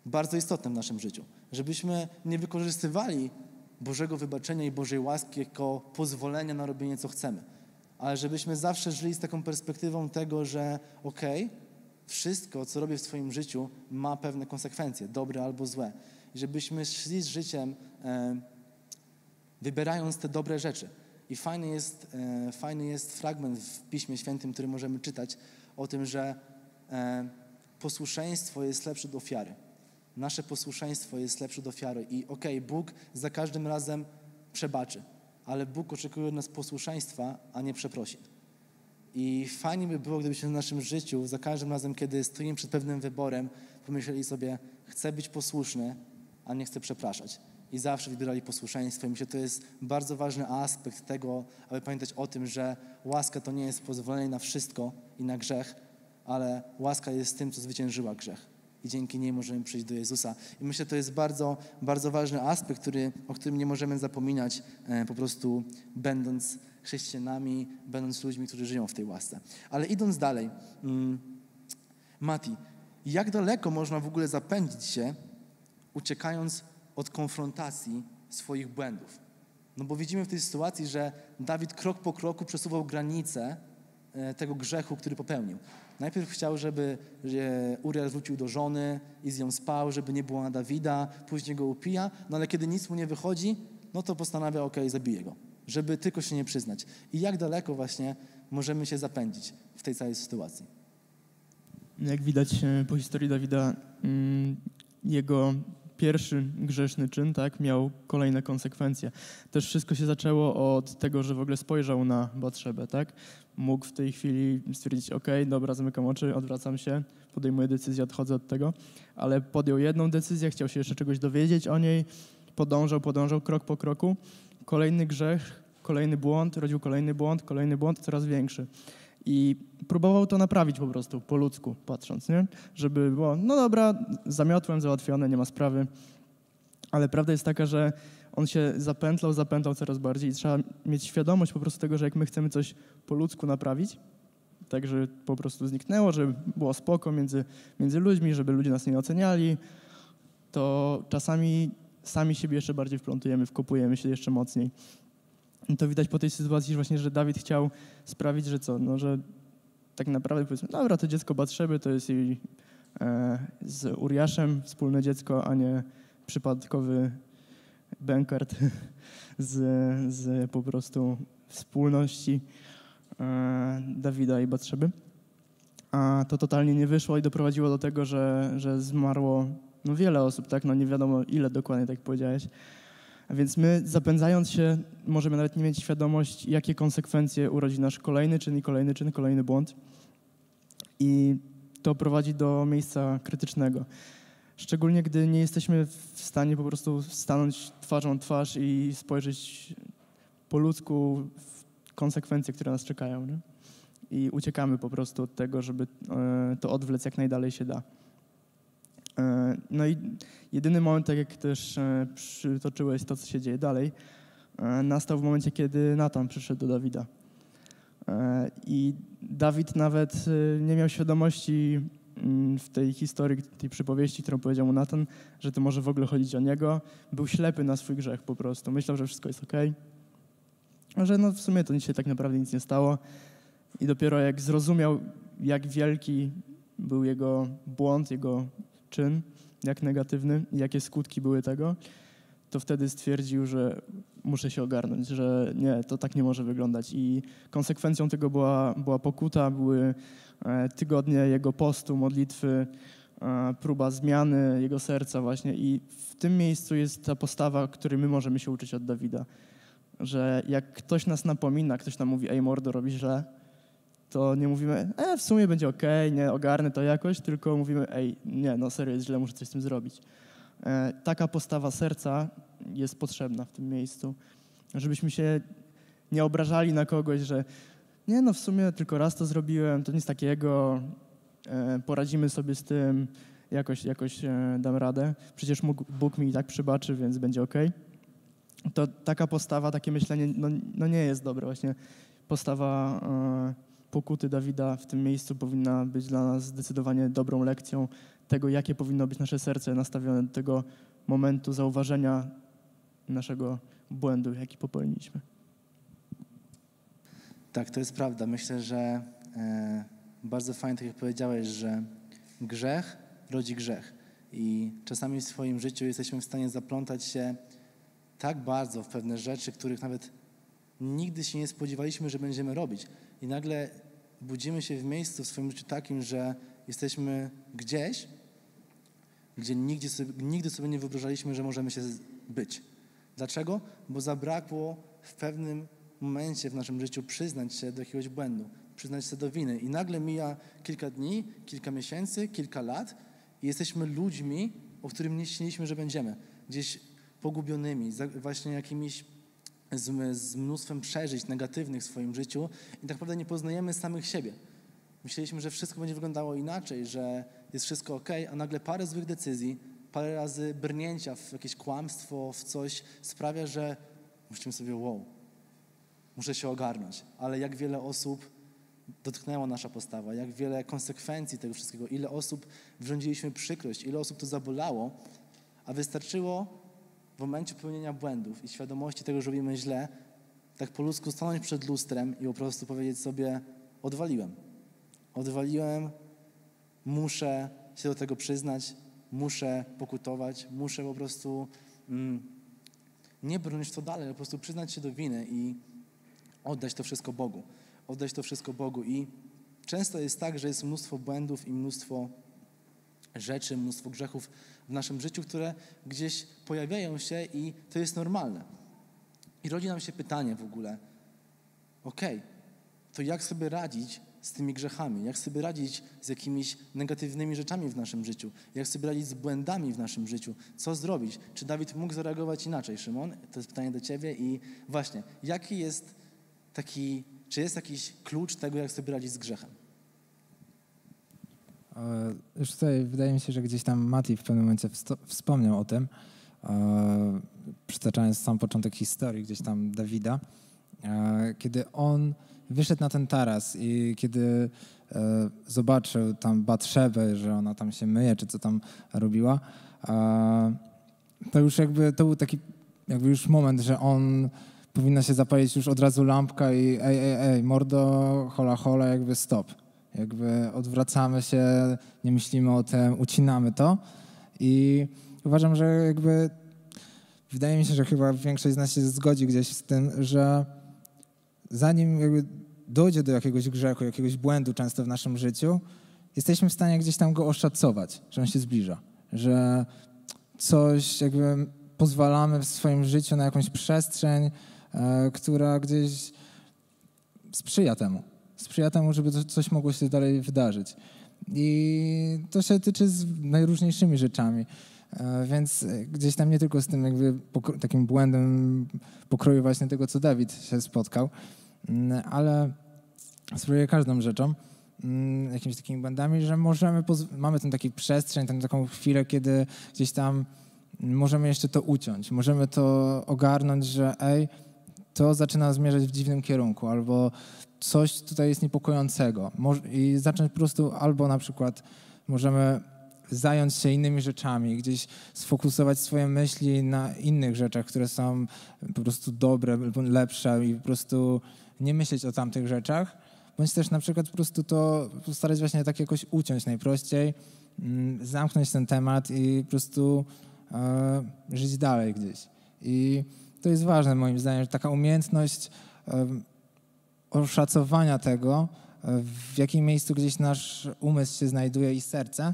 bardzo istotne w naszym życiu. Żebyśmy nie wykorzystywali Bożego wybaczenia i Bożej łaski jako pozwolenia na robienie, co chcemy. Ale żebyśmy zawsze żyli z taką perspektywą tego, że okej, okay, wszystko, co robię w swoim życiu, ma pewne konsekwencje, dobre albo złe. I żebyśmy szli z życiem, e, wybierając te dobre rzeczy. I fajny jest, e, fajny jest fragment w Piśmie Świętym, który możemy czytać o tym, że e, posłuszeństwo jest lepsze od ofiary. Nasze posłuszeństwo jest lepsze od ofiary. I okej, okay, Bóg za każdym razem przebaczy, ale Bóg oczekuje od nas posłuszeństwa, a nie przeprosin. I fajnie by było, gdybyśmy w naszym życiu za każdym razem, kiedy stoimy przed pewnym wyborem, pomyśleli sobie, chcę być posłuszny, a nie chcę przepraszać. I zawsze wybierali posłuszeństwo. I myślę, że to jest bardzo ważny aspekt tego, aby pamiętać o tym, że łaska to nie jest pozwolenie na wszystko i na grzech, ale łaska jest tym, co zwyciężyła grzech. I dzięki niej możemy przyjść do Jezusa. I myślę, że to jest bardzo, bardzo ważny aspekt, który, o którym nie możemy zapominać, e, po prostu będąc chrześcijanami, będąc ludźmi, którzy żyją w tej łasce. Ale idąc dalej, mm, Mati, jak daleko można w ogóle zapędzić się, uciekając od konfrontacji swoich błędów? No bo widzimy w tej sytuacji, że Dawid krok po kroku przesuwał granice e, tego grzechu, który popełnił. Najpierw chciał, żeby Uriel wrócił do żony i z nią spał, żeby nie było na Dawida, później go upija, no ale kiedy nic mu nie wychodzi, no to postanawia, okej, okay, zabiję go, żeby tylko się nie przyznać. I jak daleko właśnie możemy się zapędzić w tej całej sytuacji? Jak widać po historii Dawida, jego pierwszy grzeszny czyn, tak, miał kolejne konsekwencje. Też wszystko się zaczęło od tego, że w ogóle spojrzał na Batszebę, tak? Mógł w tej chwili stwierdzić, ok, dobra, zamykam oczy, odwracam się, podejmuję decyzję, odchodzę od tego, ale podjął jedną decyzję, chciał się jeszcze czegoś dowiedzieć o niej, podążał, podążał krok po kroku. Kolejny grzech, kolejny błąd, rodził kolejny błąd, kolejny błąd, coraz większy. I próbował to naprawić po prostu, po ludzku patrząc, nie? Żeby było, no dobra, zamiotłem, załatwione, nie ma sprawy. Ale prawda jest taka, że on się zapętlał, zapętlał coraz bardziej i trzeba mieć świadomość po prostu tego, że jak my chcemy coś po ludzku naprawić, tak, żeby po prostu zniknęło, żeby było spoko między, między ludźmi, żeby ludzie nas nie oceniali, to czasami sami siebie jeszcze bardziej wplątujemy, wkopujemy się jeszcze mocniej. I to widać po tej sytuacji właśnie, że Dawid chciał sprawić, że co, no, że tak naprawdę powiedzmy, dobra, to dziecko Batszeby to jest jej e, z Uriaszem wspólne dziecko, a nie przypadkowy bękart z, z po prostu wspólności e, Dawida i Batszeby. A to totalnie nie wyszło i doprowadziło do tego, że, że zmarło no, wiele osób, tak, no nie wiadomo ile dokładnie, tak powiedziałeś. A więc my, zapędzając się, możemy nawet nie mieć świadomości, jakie konsekwencje urodzi nasz kolejny czyn i kolejny czyn, kolejny błąd. I to prowadzi do miejsca krytycznego. Szczególnie, gdy nie jesteśmy w stanie po prostu stanąć twarzą w twarz i spojrzeć po ludzku w konsekwencje, które nas czekają. Nie? I uciekamy po prostu od tego, żeby to odwlec jak najdalej się da. No i jedyny moment, tak jak też przytoczyłeś to, co się dzieje dalej, nastał w momencie, kiedy Natan przyszedł do Dawida. I Dawid nawet nie miał świadomości w tej historii, tej przypowieści, którą powiedział mu Natan, że to może w ogóle chodzić o niego. Był ślepy na swój grzech po prostu. Myślał, że wszystko jest okej. Że no w sumie to się tak naprawdę nic nie stało. I dopiero jak zrozumiał, jak wielki był jego błąd, jego czyn, jak negatywny i jakie skutki były tego, to wtedy stwierdził, że muszę się ogarnąć, że nie, to tak nie może wyglądać. I konsekwencją tego była, była pokuta, były e, tygodnie jego postu, modlitwy, e, próba zmiany jego serca właśnie. I w tym miejscu jest ta postawa, której my możemy się uczyć od Dawida. Że jak ktoś nas napomina, ktoś nam mówi, ej mordo, robisz źle, to nie mówimy, e, w sumie będzie okej, nie ogarnę to jakoś, tylko mówimy, ej, nie, no serio jest źle, muszę coś z tym zrobić. E, taka postawa serca jest potrzebna w tym miejscu, żebyśmy się nie obrażali na kogoś, że nie, no w sumie tylko raz to zrobiłem, to nic takiego, e, poradzimy sobie z tym, jakoś, jakoś e, dam radę, przecież mógł, Bóg mi i tak przybaczy, więc będzie okej. To taka postawa, takie myślenie, no, no nie jest dobre. Właśnie postawa e, pokuty Dawida w tym miejscu powinna być dla nas zdecydowanie dobrą lekcją tego, jakie powinno być nasze serce nastawione do tego momentu zauważenia naszego błędu, jaki popełniliśmy. Tak, to jest prawda. Myślę, że e, bardzo fajnie, tak jak powiedziałeś, że grzech rodzi grzech. I czasami w swoim życiu jesteśmy w stanie zaplątać się tak bardzo w pewne rzeczy, których nawet nigdy się nie spodziewaliśmy, że będziemy robić. I nagle budzimy się w miejscu w swoim życiu takim, że jesteśmy gdzieś, gdzie nigdy sobie, nigdy sobie nie wyobrażaliśmy, że możemy się być. Dlaczego? Bo zabrakło w pewnym momencie w naszym życiu przyznać się do jakiegoś błędu, przyznać się do winy. I nagle mija kilka dni, kilka miesięcy, kilka lat i jesteśmy ludźmi, o których nie śniliśmy, że będziemy. Gdzieś pogubionymi, właśnie jakimiś z, z mnóstwem przeżyć negatywnych w swoim życiu i tak naprawdę nie poznajemy samych siebie. Myśleliśmy, że wszystko będzie wyglądało inaczej, że jest wszystko ok, a nagle parę złych decyzji, parę razy brnięcia w jakieś kłamstwo, w coś sprawia, że myślimy sobie, wow, muszę się ogarnąć. Ale jak wiele osób dotknęła nasza postawa, jak wiele konsekwencji tego wszystkiego, ile osób wyrządziliśmy przykrość, ile osób to zabolało, a wystarczyło w momencie popełnienia błędów i świadomości tego, że robimy źle, tak po ludzku stanąć przed lustrem i po prostu powiedzieć sobie, odwaliłem. Odwaliłem, muszę się do tego przyznać, muszę pokutować, muszę po prostu mm, nie brnąć w to dalej, ale po prostu przyznać się do winy i oddać to wszystko Bogu. Oddać to wszystko Bogu. I często jest tak, że jest mnóstwo błędów i mnóstwo rzeczy, mnóstwo grzechów w naszym życiu, które gdzieś pojawiają się i to jest normalne. I rodzi nam się pytanie w ogóle, okej, okay, to jak sobie radzić z tymi grzechami, jak sobie radzić z jakimiś negatywnymi rzeczami w naszym życiu, jak sobie radzić z błędami w naszym życiu, co zrobić? Czy Dawid mógł zareagować inaczej, Szymon? To jest pytanie do ciebie i właśnie, jaki jest taki, czy jest jakiś klucz tego, jak sobie radzić z grzechem? Już tutaj wydaje mi się, że gdzieś tam Mati w pewnym momencie wspomniał o tym, przytaczając sam początek historii gdzieś tam Dawida, kiedy on wyszedł na ten taras i kiedy zobaczył tam Batszebę, że ona tam się myje, czy co tam robiła, to już jakby to był taki jakby już moment, że on powinna się zapalić już od razu lampka i ej, ej, ej, mordo, hola, hola, jakby stop. Jakby odwracamy się, nie myślimy o tym, ucinamy to i uważam, że jakby wydaje mi się, że chyba większość z nas się zgodzi gdzieś z tym, że zanim jakby dojdzie do jakiegoś grzechu, jakiegoś błędu często w naszym życiu, jesteśmy w stanie gdzieś tam go oszacować, że on się zbliża, że coś jakby pozwalamy w swoim życiu na jakąś przestrzeń, e, która gdzieś sprzyja temu. Sprzyja temu, żeby to, coś mogło się dalej wydarzyć. I to się tyczy z najróżniejszymi rzeczami. E, więc gdzieś tam nie tylko z tym jakby pokro- takim błędem pokroju właśnie tego, co Dawid się spotkał, m, ale spróbuję każdą rzeczą, m, jakimiś takimi błędami, że możemy, poz- mamy tę taką przestrzeń, tę taką chwilę, kiedy gdzieś tam możemy jeszcze to uciąć, możemy to ogarnąć, że ej, to zaczyna zmierzać w dziwnym kierunku, albo coś tutaj jest niepokojącego i zacząć po prostu, albo na przykład możemy zająć się innymi rzeczami, gdzieś sfokusować swoje myśli na innych rzeczach, które są po prostu dobre lub lepsze i po prostu nie myśleć o tamtych rzeczach, bądź też na przykład po prostu to postarać właśnie tak jakoś uciąć najprościej, zamknąć ten temat i po prostu e, żyć dalej gdzieś. I to jest ważne moim zdaniem, że taka umiejętność e, oszacowania tego, w jakim miejscu gdzieś nasz umysł się znajduje i serce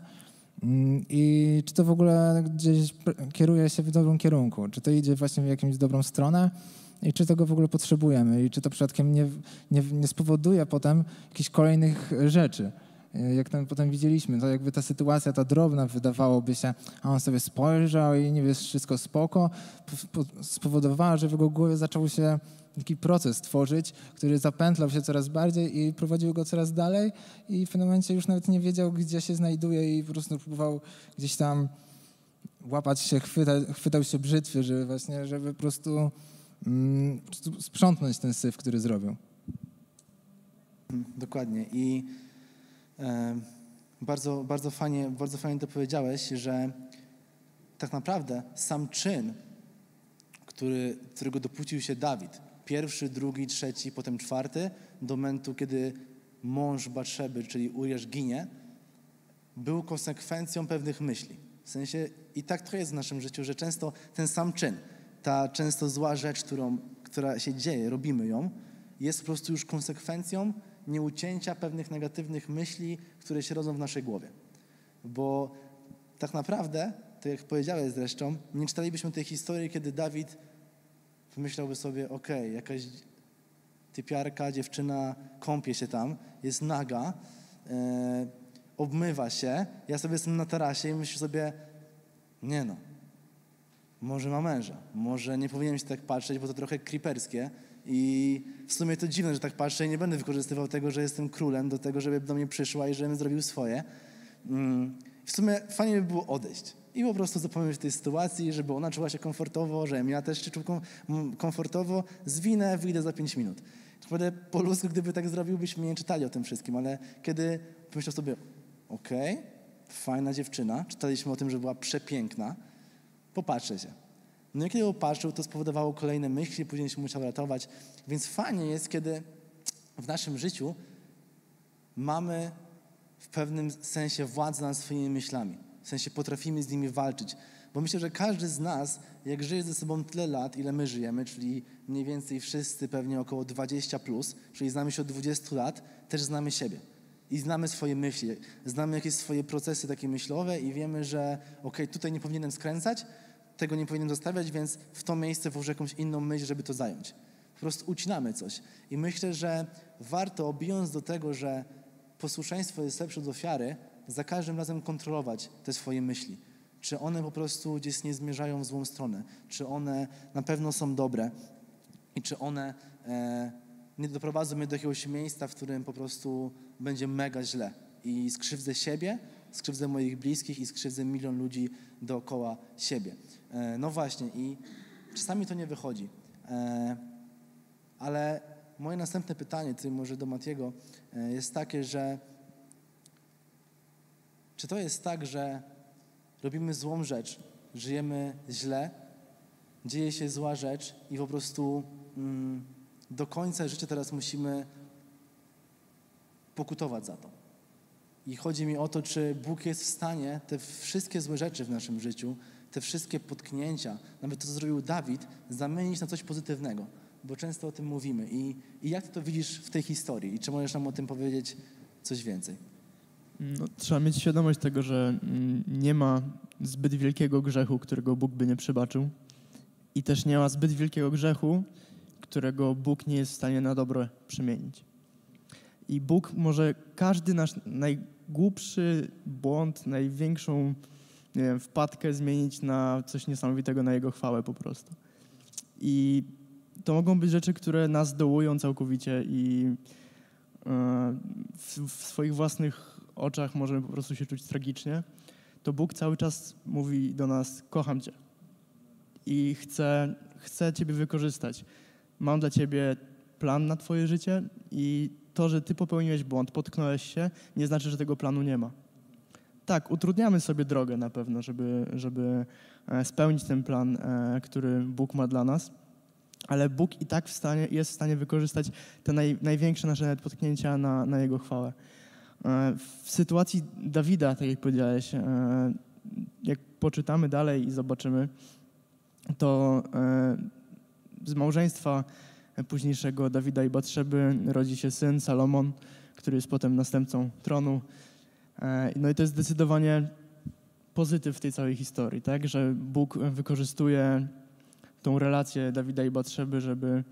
i czy to w ogóle gdzieś kieruje się w dobrym kierunku, czy to idzie właśnie w jakąś dobrą stronę i czy tego w ogóle potrzebujemy i czy to przypadkiem nie, nie, nie spowoduje potem jakichś kolejnych rzeczy. Jak tam potem widzieliśmy, to jakby ta sytuacja, ta drobna wydawałoby się, a on sobie spojrzał i niby jest wszystko spoko, spowodowała, że w jego głowie zaczął się taki proces tworzyć, który zapętlał się coraz bardziej i prowadził go coraz dalej i w pewnym momencie już nawet nie wiedział, gdzie się znajduje i po prostu próbował gdzieś tam łapać się, chwyta, chwytał się brzytwy, żeby właśnie, żeby po prostu, mm, po prostu sprzątnąć ten syf, który zrobił. Dokładnie i e, bardzo, bardzo, fajnie, bardzo fajnie to powiedziałeś, że tak naprawdę sam czyn, który, którego dopuścił się Dawid, pierwszy, drugi, trzeci, potem czwarty, do momentu, kiedy mąż Batszeby, czyli Uriasz, ginie, był konsekwencją pewnych myśli. W sensie i tak to jest w naszym życiu, że często ten sam czyn, ta często zła rzecz, którą, która się dzieje, robimy ją, jest po prostu już konsekwencją nieucięcia pewnych negatywnych myśli, które się rodzą w naszej głowie. Bo tak naprawdę, tak jak powiedziałeś zresztą, nie czytalibyśmy tej historii, kiedy Dawid pomyślałby sobie, okej, okay, jakaś typiarka, dziewczyna kąpie się tam, jest naga, e, obmywa się, ja sobie jestem na tarasie i myślę sobie, nie no, może ma męża, może nie powinienem się tak patrzeć, bo to trochę creeperskie i w sumie to dziwne, że tak patrzę i nie będę wykorzystywał tego, że jestem królem do tego, żeby do mnie przyszła i żebym zrobił swoje. W sumie fajnie by było odejść i po prostu zapomnieć tej sytuacji, żeby ona czuła się komfortowo, żebym ja też się czuł komfortowo, zwinę, wyjdę za pięć minut. Po ludzku, gdyby tak zrobił, byśmy nie czytali o tym wszystkim, ale kiedy pomyślał sobie, okej, okay, fajna dziewczyna, czytaliśmy o tym, że była przepiękna, popatrzę się. No i kiedy popatrzył, to spowodowało kolejne myśli, później się musiał ratować. Więc fajnie jest, kiedy w naszym życiu mamy w pewnym sensie władzę nad swoimi myślami. W sensie potrafimy z nimi walczyć. Bo myślę, że każdy z nas, jak żyje ze sobą tyle lat, ile my żyjemy, czyli mniej więcej wszyscy pewnie około dwadzieścia plus, czyli znamy się od dwudziestu lat, też znamy siebie. I znamy swoje myśli, znamy jakieś swoje procesy takie myślowe i wiemy, że okej, okay, tutaj nie powinienem skręcać, tego nie powinienem zostawiać, więc w to miejsce włożę jakąś inną myśl, żeby to zająć. Po prostu ucinamy coś. I myślę, że warto, bijąc do tego, że posłuszeństwo jest lepsze od ofiary, za każdym razem kontrolować te swoje myśli. Czy one po prostu gdzieś nie zmierzają w złą stronę, czy one na pewno są dobre i czy one e, nie doprowadzą mnie do jakiegoś miejsca, w którym po prostu będzie mega źle i skrzywdzę siebie, skrzywdzę moich bliskich i skrzywdzę milion ludzi dookoła siebie. E, no właśnie i czasami to nie wychodzi. E, ale moje następne pytanie, tutaj może do Matiego, e, jest takie, że czy to jest tak, że robimy złą rzecz, żyjemy źle, dzieje się zła rzecz i po prostu mm, do końca życia teraz musimy pokutować za to. I chodzi mi o to, czy Bóg jest w stanie te wszystkie złe rzeczy w naszym życiu, te wszystkie potknięcia, nawet to, co zrobił Dawid, zamienić na coś pozytywnego, bo często o tym mówimy. I, i jak ty to widzisz w tej historii? I czy możesz nam o tym powiedzieć coś więcej? No, trzeba mieć świadomość tego, że nie ma zbyt wielkiego grzechu, którego Bóg by nie przebaczył i też nie ma zbyt wielkiego grzechu, którego Bóg nie jest w stanie na dobro przemienić. I Bóg może każdy nasz najgłupszy błąd, największą, nie wiem, wpadkę zmienić na coś niesamowitego, na Jego chwałę po prostu. I to mogą być rzeczy, które nas dołują całkowicie i w, w swoich własnych oczach możemy po prostu się czuć tragicznie. To Bóg cały czas mówi do nas, kocham Cię i chcę, chcę Ciebie wykorzystać. Mam dla Ciebie plan na Twoje życie i to, że Ty popełniłeś błąd, potknąłeś się, nie znaczy, że tego planu nie ma. Tak, utrudniamy sobie drogę na pewno, żeby, żeby spełnić ten plan, który Bóg ma dla nas, ale Bóg i tak w stanie, jest w stanie wykorzystać te naj, największe nasze potknięcia na, na Jego chwałę. W sytuacji Dawida, tak jak powiedziałeś, jak poczytamy dalej i zobaczymy, to z małżeństwa późniejszego Dawida i Batszeby rodzi się syn Salomon, który jest potem następcą tronu. No i to jest zdecydowanie pozytyw w tej całej historii, tak? Że Bóg wykorzystuje tą relację Dawida i Batszeby, żeby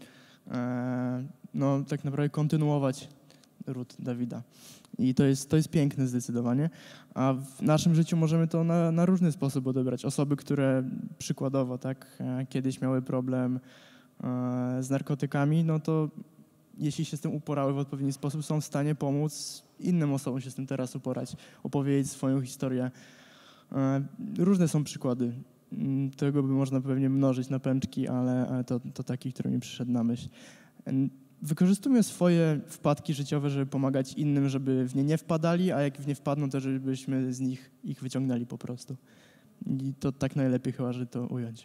no, tak naprawdę kontynuować ród Dawida. I to jest, to jest piękne zdecydowanie. A w naszym życiu możemy to na, na różny sposób odebrać. Osoby, które przykładowo tak kiedyś miały problem z narkotykami, no to jeśli się z tym uporały w odpowiedni sposób, są w stanie pomóc innym osobom się z tym teraz uporać, opowiedzieć swoją historię. Różne są przykłady. Tego by można pewnie mnożyć na pęczki, ale, ale to, to taki, który mi przyszedł na myśl. wykorzystujmy swoje wpadki życiowe, żeby pomagać innym, żeby w nie nie wpadali, a jak w nie wpadną, to żebyśmy z nich ich wyciągnęli po prostu. I to tak najlepiej chyba, że to ująć.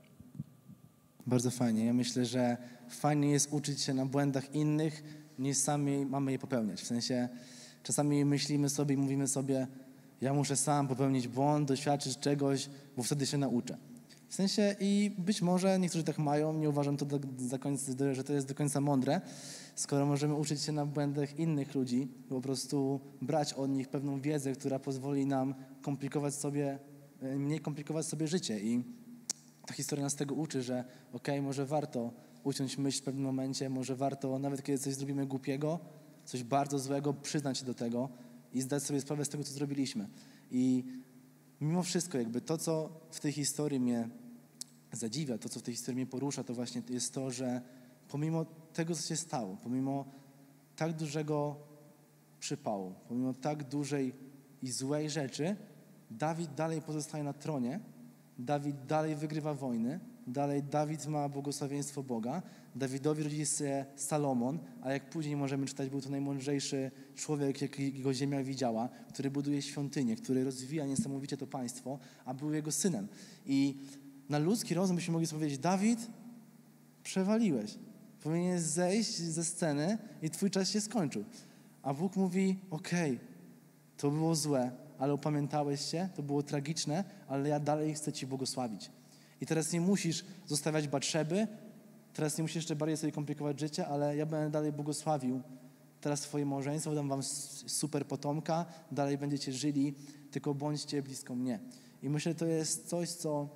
Bardzo fajnie. Ja myślę, że fajnie jest uczyć się na błędach innych, niż sami mamy je popełniać. W sensie czasami myślimy sobie i mówimy sobie, ja muszę sam popełnić błąd, doświadczyć czegoś, bo wtedy się nauczę. W sensie i być może niektórzy tak mają, nie uważam to do, do końca, że to jest do końca mądre, skoro możemy uczyć się na błędach innych ludzi, po prostu brać od nich pewną wiedzę, która pozwoli nam komplikować sobie, mniej komplikować sobie życie. I ta historia nas tego uczy, że okej, okay, może warto uciąć myśl w pewnym momencie, może warto, nawet kiedy coś zrobimy głupiego, coś bardzo złego, przyznać się do tego i zdać sobie sprawę z tego, co zrobiliśmy. I mimo wszystko jakby to, co w tej historii mnie zadziwia, to, co w tej historii mnie porusza, to właśnie jest to, że pomimo tego, co się stało, pomimo tak dużego przypału, pomimo tak dużej i złej rzeczy, Dawid dalej pozostaje na tronie, Dawid dalej wygrywa wojny, dalej Dawid ma błogosławieństwo Boga, Dawidowi rodzi się Salomon, a jak później możemy czytać, był to najmądrzejszy człowiek, jakiego ziemia widziała, który buduje świątynię, który rozwija niesamowicie to państwo, a był jego synem. I na ludzki rozum byśmy mogli sobie powiedzieć, Dawid, przewaliłeś, powinieneś zejść ze sceny i twój czas się skończył. A Bóg mówi, okej, okay, to było złe, ale opamiętałeś się, to było tragiczne, ale ja dalej chcę ci błogosławić. I teraz nie musisz zostawiać Batszeby, teraz nie musisz jeszcze bardziej sobie komplikować życie, ale ja będę dalej błogosławił teraz twoje małżeństwo, dam wam super potomka, dalej będziecie żyli, tylko bądźcie blisko mnie. I myślę, że to jest coś, co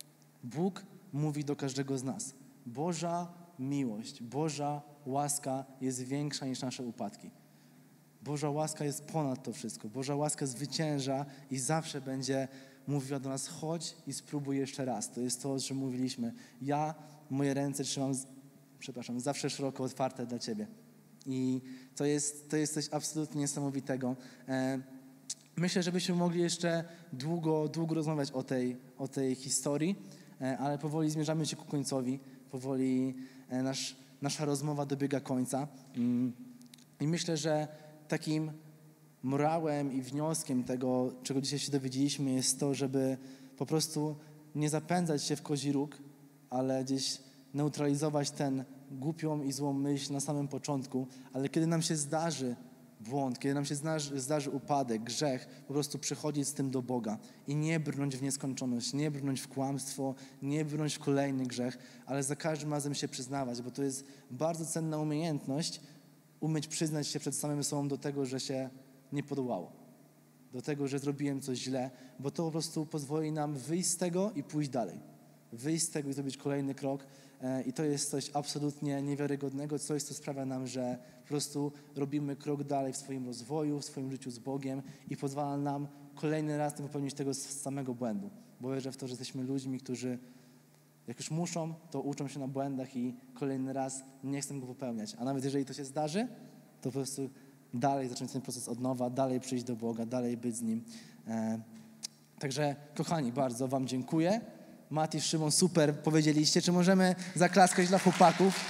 Bóg mówi do każdego z nas. Boża miłość, Boża łaska jest większa niż nasze upadki. Boża łaska jest ponad to wszystko. Boża łaska zwycięża i zawsze będzie mówiła do nas, chodź i spróbuj jeszcze raz. To jest to, o czym mówiliśmy. Ja moje ręce trzymam, przepraszam, zawsze szeroko otwarte dla Ciebie. I to jest, to jest coś absolutnie niesamowitego. Myślę, że byśmy mogli jeszcze długo, długo rozmawiać o tej, o tej historii, ale powoli zmierzamy się ku końcowi. Powoli nasz, nasza rozmowa dobiega końca. I myślę, że takim morałem i wnioskiem tego, czego dzisiaj się dowiedzieliśmy, jest to, żeby po prostu nie zapędzać się w kozi róg, ale gdzieś neutralizować tę głupią i złą myśl na samym początku, ale kiedy nam się zdarzy błąd, kiedy nam się zdarzy, zdarzy upadek, grzech, po prostu przychodzić z tym do Boga i nie brnąć w nieskończoność, nie brnąć w kłamstwo, nie brnąć w kolejny grzech, ale za każdym razem się przyznawać, bo to jest bardzo cenna umiejętność, umieć przyznać się przed samym sobą do tego, że się nie podobało, do tego, że zrobiłem coś źle, bo to po prostu pozwoli nam wyjść z tego i pójść dalej. Wyjść z tego i zrobić kolejny krok i to jest coś absolutnie niewiarygodnego, coś, co sprawia nam, że po prostu robimy krok dalej w swoim rozwoju, w swoim życiu z Bogiem i pozwala nam kolejny raz nie popełnić tego samego błędu, bo wierzę w to, że jesteśmy ludźmi, którzy jak już muszą, to uczą się na błędach i kolejny raz nie chcą go popełniać. A nawet jeżeli to się zdarzy, to po prostu dalej zacząć ten proces od nowa, dalej przyjść do Boga, dalej być z Nim. E, także, kochani, bardzo wam dziękuję. Mati, Szymon, super powiedzieliście. Czy możemy zaklaskać dla chłopaków?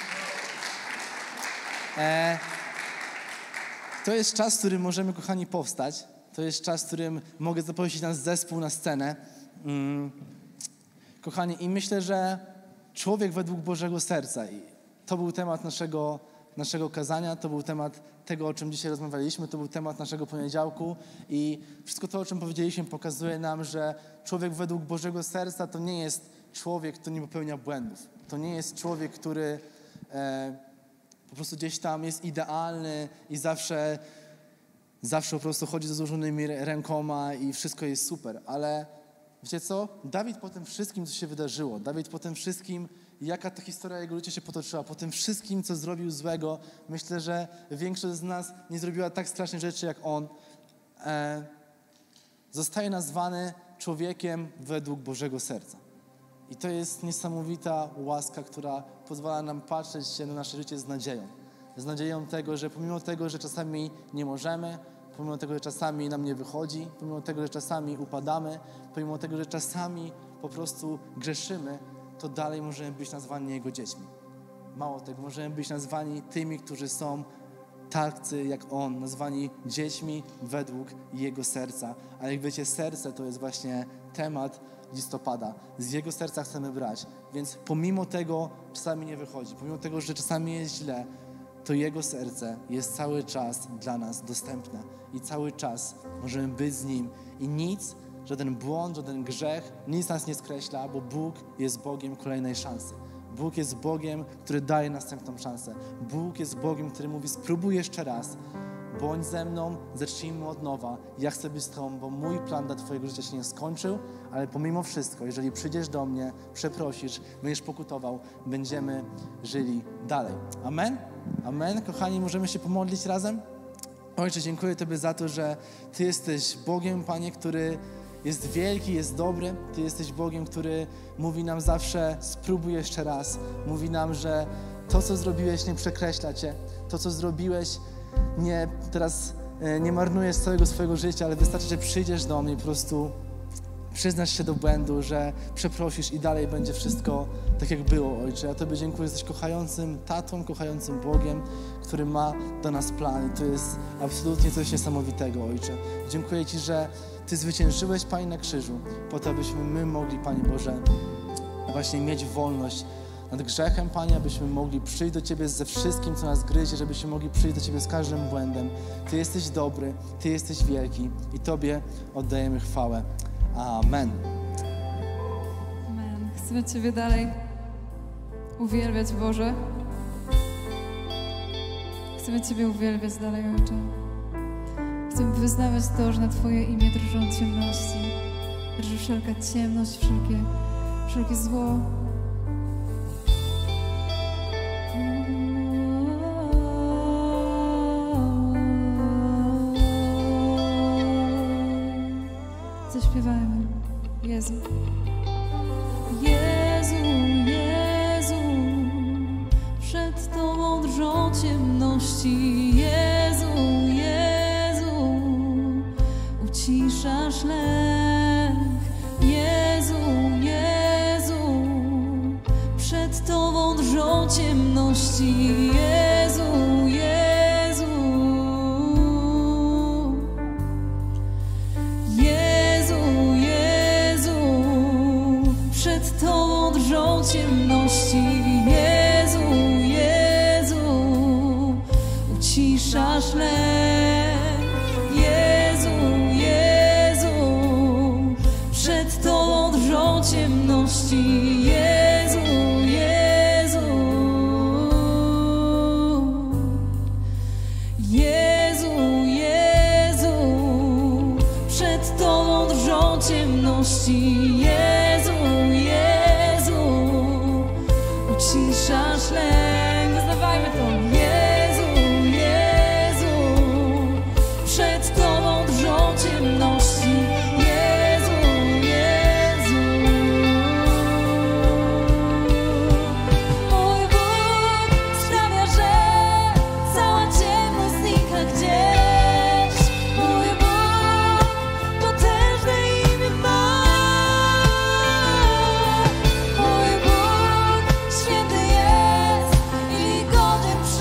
E, to jest czas, w którym możemy, kochani, powstać. To jest czas, w którym mogę zaprosić nas zespół na scenę. Mm. Kochani, i myślę, że człowiek według Bożego serca, i to był temat naszego, naszego kazania, to był temat tego, o czym dzisiaj rozmawialiśmy, to był temat naszego poniedziałku i wszystko to, o czym powiedzieliśmy, pokazuje nam, że człowiek według Bożego serca to nie jest człowiek, który nie popełnia błędów. To nie jest człowiek, który e, po prostu gdzieś tam jest idealny i zawsze, zawsze po prostu chodzi ze złożonymi rękoma i wszystko jest super, ale wiecie co? Dawid po tym wszystkim, co się wydarzyło, Dawid po tym wszystkim, jaka ta historia jego życia się potoczyła, po tym wszystkim, co zrobił złego, myślę, że większość z nas nie zrobiła tak strasznych rzeczy jak on. E, zostaje nazwany człowiekiem według Bożego serca. I to jest niesamowita łaska, która pozwala nam patrzeć się na nasze życie z nadzieją. Z nadzieją tego, że pomimo tego, że czasami nie możemy, pomimo tego, że czasami nam nie wychodzi, pomimo tego, że czasami upadamy, pomimo tego, że czasami po prostu grzeszymy, to dalej możemy być nazwani Jego dziećmi. Mało tego, możemy być nazwani tymi, którzy są tacy jak On, nazwani dziećmi według Jego serca. Ale jak wiecie, serce to jest właśnie temat listopada. Z Jego serca chcemy brać. Więc pomimo tego czasami nie wychodzi, pomimo tego, że czasami jest źle, to Jego serce jest cały czas dla nas dostępne. I cały czas możemy być z Nim. I nic, żaden błąd, żaden grzech, nic nas nie skreśla, bo Bóg jest Bogiem kolejnej szansy. Bóg jest Bogiem, który daje następną szansę. Bóg jest Bogiem, który mówi, spróbuj jeszcze raz. Bądź ze mną, zacznijmy od nowa. Ja chcę być z Tobą, bo mój plan dla Twojego życia się nie skończył, ale pomimo wszystko, jeżeli przyjdziesz do mnie, przeprosisz, będziesz pokutował, będziemy żyli dalej. Amen? Amen. Kochani, możemy się pomodlić razem? Ojcze, dziękuję Tobie za to, że Ty jesteś Bogiem, Panie, który jest wielki, jest dobry. Ty jesteś Bogiem, który mówi nam zawsze, spróbuj jeszcze raz. Mówi nam, że to, co zrobiłeś, nie przekreśla Cię. To, co zrobiłeś, nie, teraz nie marnujesz całego swojego życia, ale wystarczy, że przyjdziesz do mnie, po prostu przyznasz się do błędu, że przeprosisz i dalej będzie wszystko tak, jak było, Ojcze. Ja Tobie dziękuję, że jesteś kochającym tatą, kochającym Bogiem, który ma do nas plan. I to jest absolutnie coś niesamowitego, Ojcze. Dziękuję Ci, że Ty zwyciężyłeś, Panie, na krzyżu, po to, abyśmy my mogli, Panie Boże, właśnie mieć wolność nad grzechem, Panie, abyśmy mogli przyjść do Ciebie ze wszystkim, co nas gryzie, żebyśmy mogli przyjść do Ciebie z każdym błędem. Ty jesteś dobry, Ty jesteś wielki i Tobie oddajemy chwałę. Amen. Amen. Chcemy Ciebie dalej uwielbiać, Boże. Chcemy Ciebie uwielbiać dalej, Ojcze. Chcemy wyznawać to, że na Twoje imię drżą ciemności. Drży wszelka ciemność, wszelkie, wszelkie zło. Zaśpiewajmy. Jezu. Jezu, Jezu, przed Tobą drżą ciemności. Jezu, Jezu, uciszasz lęk. Jezu, Jezu, przed Tobą drżą ciemności. Jezu, Jezu, Jezu, Jezu, przed Tobą drżą ciemności. Jezu, Jezu, uciszasz lęk. Jezu, Jezu, przed Tobą drżą ciemności. Jezu, Jezu, Jezu, Jezu, przed Tobą drżą ciemności. Jezu, Jezu, uciszasz lęk. Wyznawajmy to. Jezu, Jezu, przed Tobą drżą ciemności. Jezu, Jezu, mój Bóg sprawia, że cała ciemność znika gdzieś. Mój Bóg potężne imię ma. Mój Bóg święty jest i godny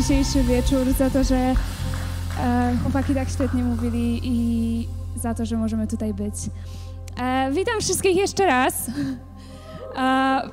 dzisiejszy wieczór, za to, że e, chłopaki tak świetnie mówili i za to, że możemy tutaj być. E, witam wszystkich jeszcze raz. E,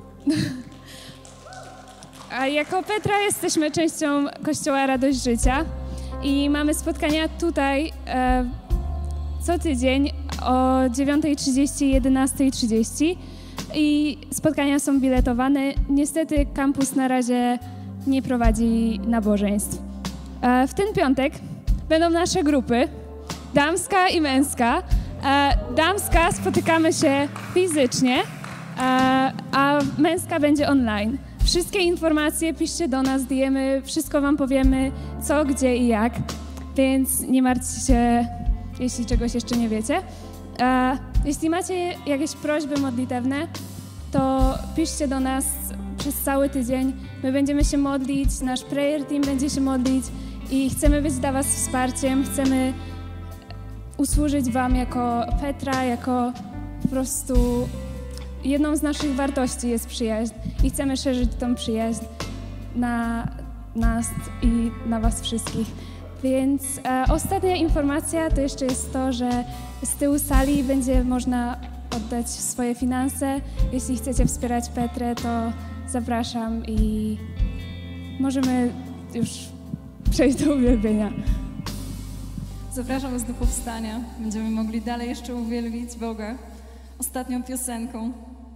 a jako Petra jesteśmy częścią Kościoła Radość Życia i mamy spotkania tutaj e, co tydzień o dziewiątej trzydzieści i jedenastej trzydzieści i spotkania są biletowane. Niestety kampus na razie nie prowadzi nabożeństw. E, w ten piątek będą nasze grupy, damska i męska. E, damska spotykamy się fizycznie, e, a męska będzie online. Wszystkie informacje piszcie do nas, dijemy, wszystko wam powiemy, co, gdzie i jak, więc nie martwcie się, jeśli czegoś jeszcze nie wiecie. E, jeśli macie jakieś prośby modlitewne, to piszcie do nas przez cały tydzień. My będziemy się modlić, nasz prayer team będzie się modlić i chcemy być dla was wsparciem, chcemy usłużyć wam jako Petra, jako po prostu jedną z naszych wartości jest przyjaźń i chcemy szerzyć tą przyjaźń na nas i na was wszystkich. Więc e, ostatnia informacja to jeszcze jest to, że z tyłu sali będzie można oddać swoje finanse. Jeśli chcecie wspierać Petrę, to zapraszam i możemy już przejść do uwielbienia. Zapraszam was do powstania. Będziemy mogli dalej jeszcze uwielbić Boga ostatnią piosenką.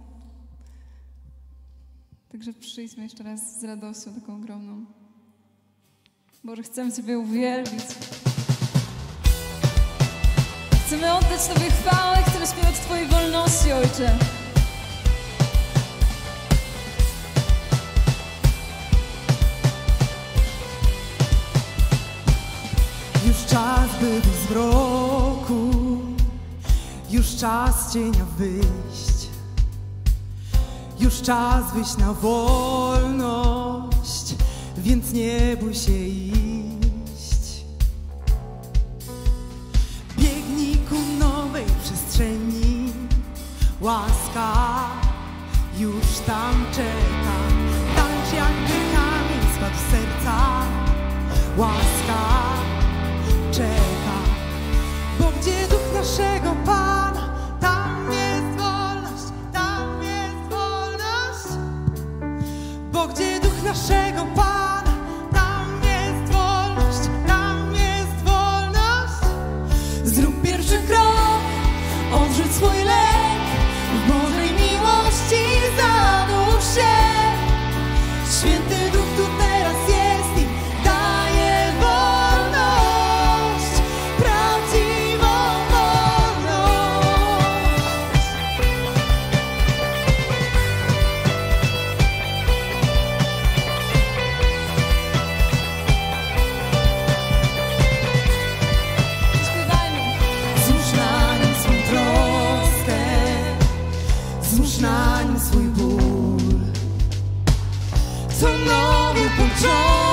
Także przyjdźmy jeszcze raz z radością taką ogromną. Boże, chcemy Ciebie uwielbić. Chcemy oddać Tobie chwałę, chcemy śpiewać Twojej wolności, Ojcze. Już czas, by wyjść z mroku, już czas cienia wyjść, już czas wyjść na wolność, więc nie bój się iść. Biegnij ku nowej przestrzeni, łaska już tam czeka. Tańcz jakby kamień spadł z serca, łaska czeka. Bo gdzie duch naszego Pana, tam jest wolność, tam jest wolność. Bo gdzie duch naszego Pana, tam jest wolność, tam jest wolność. Zrób pierwszy krok, odrzuć swój lęk, w Bożej miłości zanurz się. Święty Duch tu teraz jest i daje wolność, prawdziwą wolność. Śpiewajmy. Złóż na nim swą troskę, złóż na nim swój ból. To nowy początek.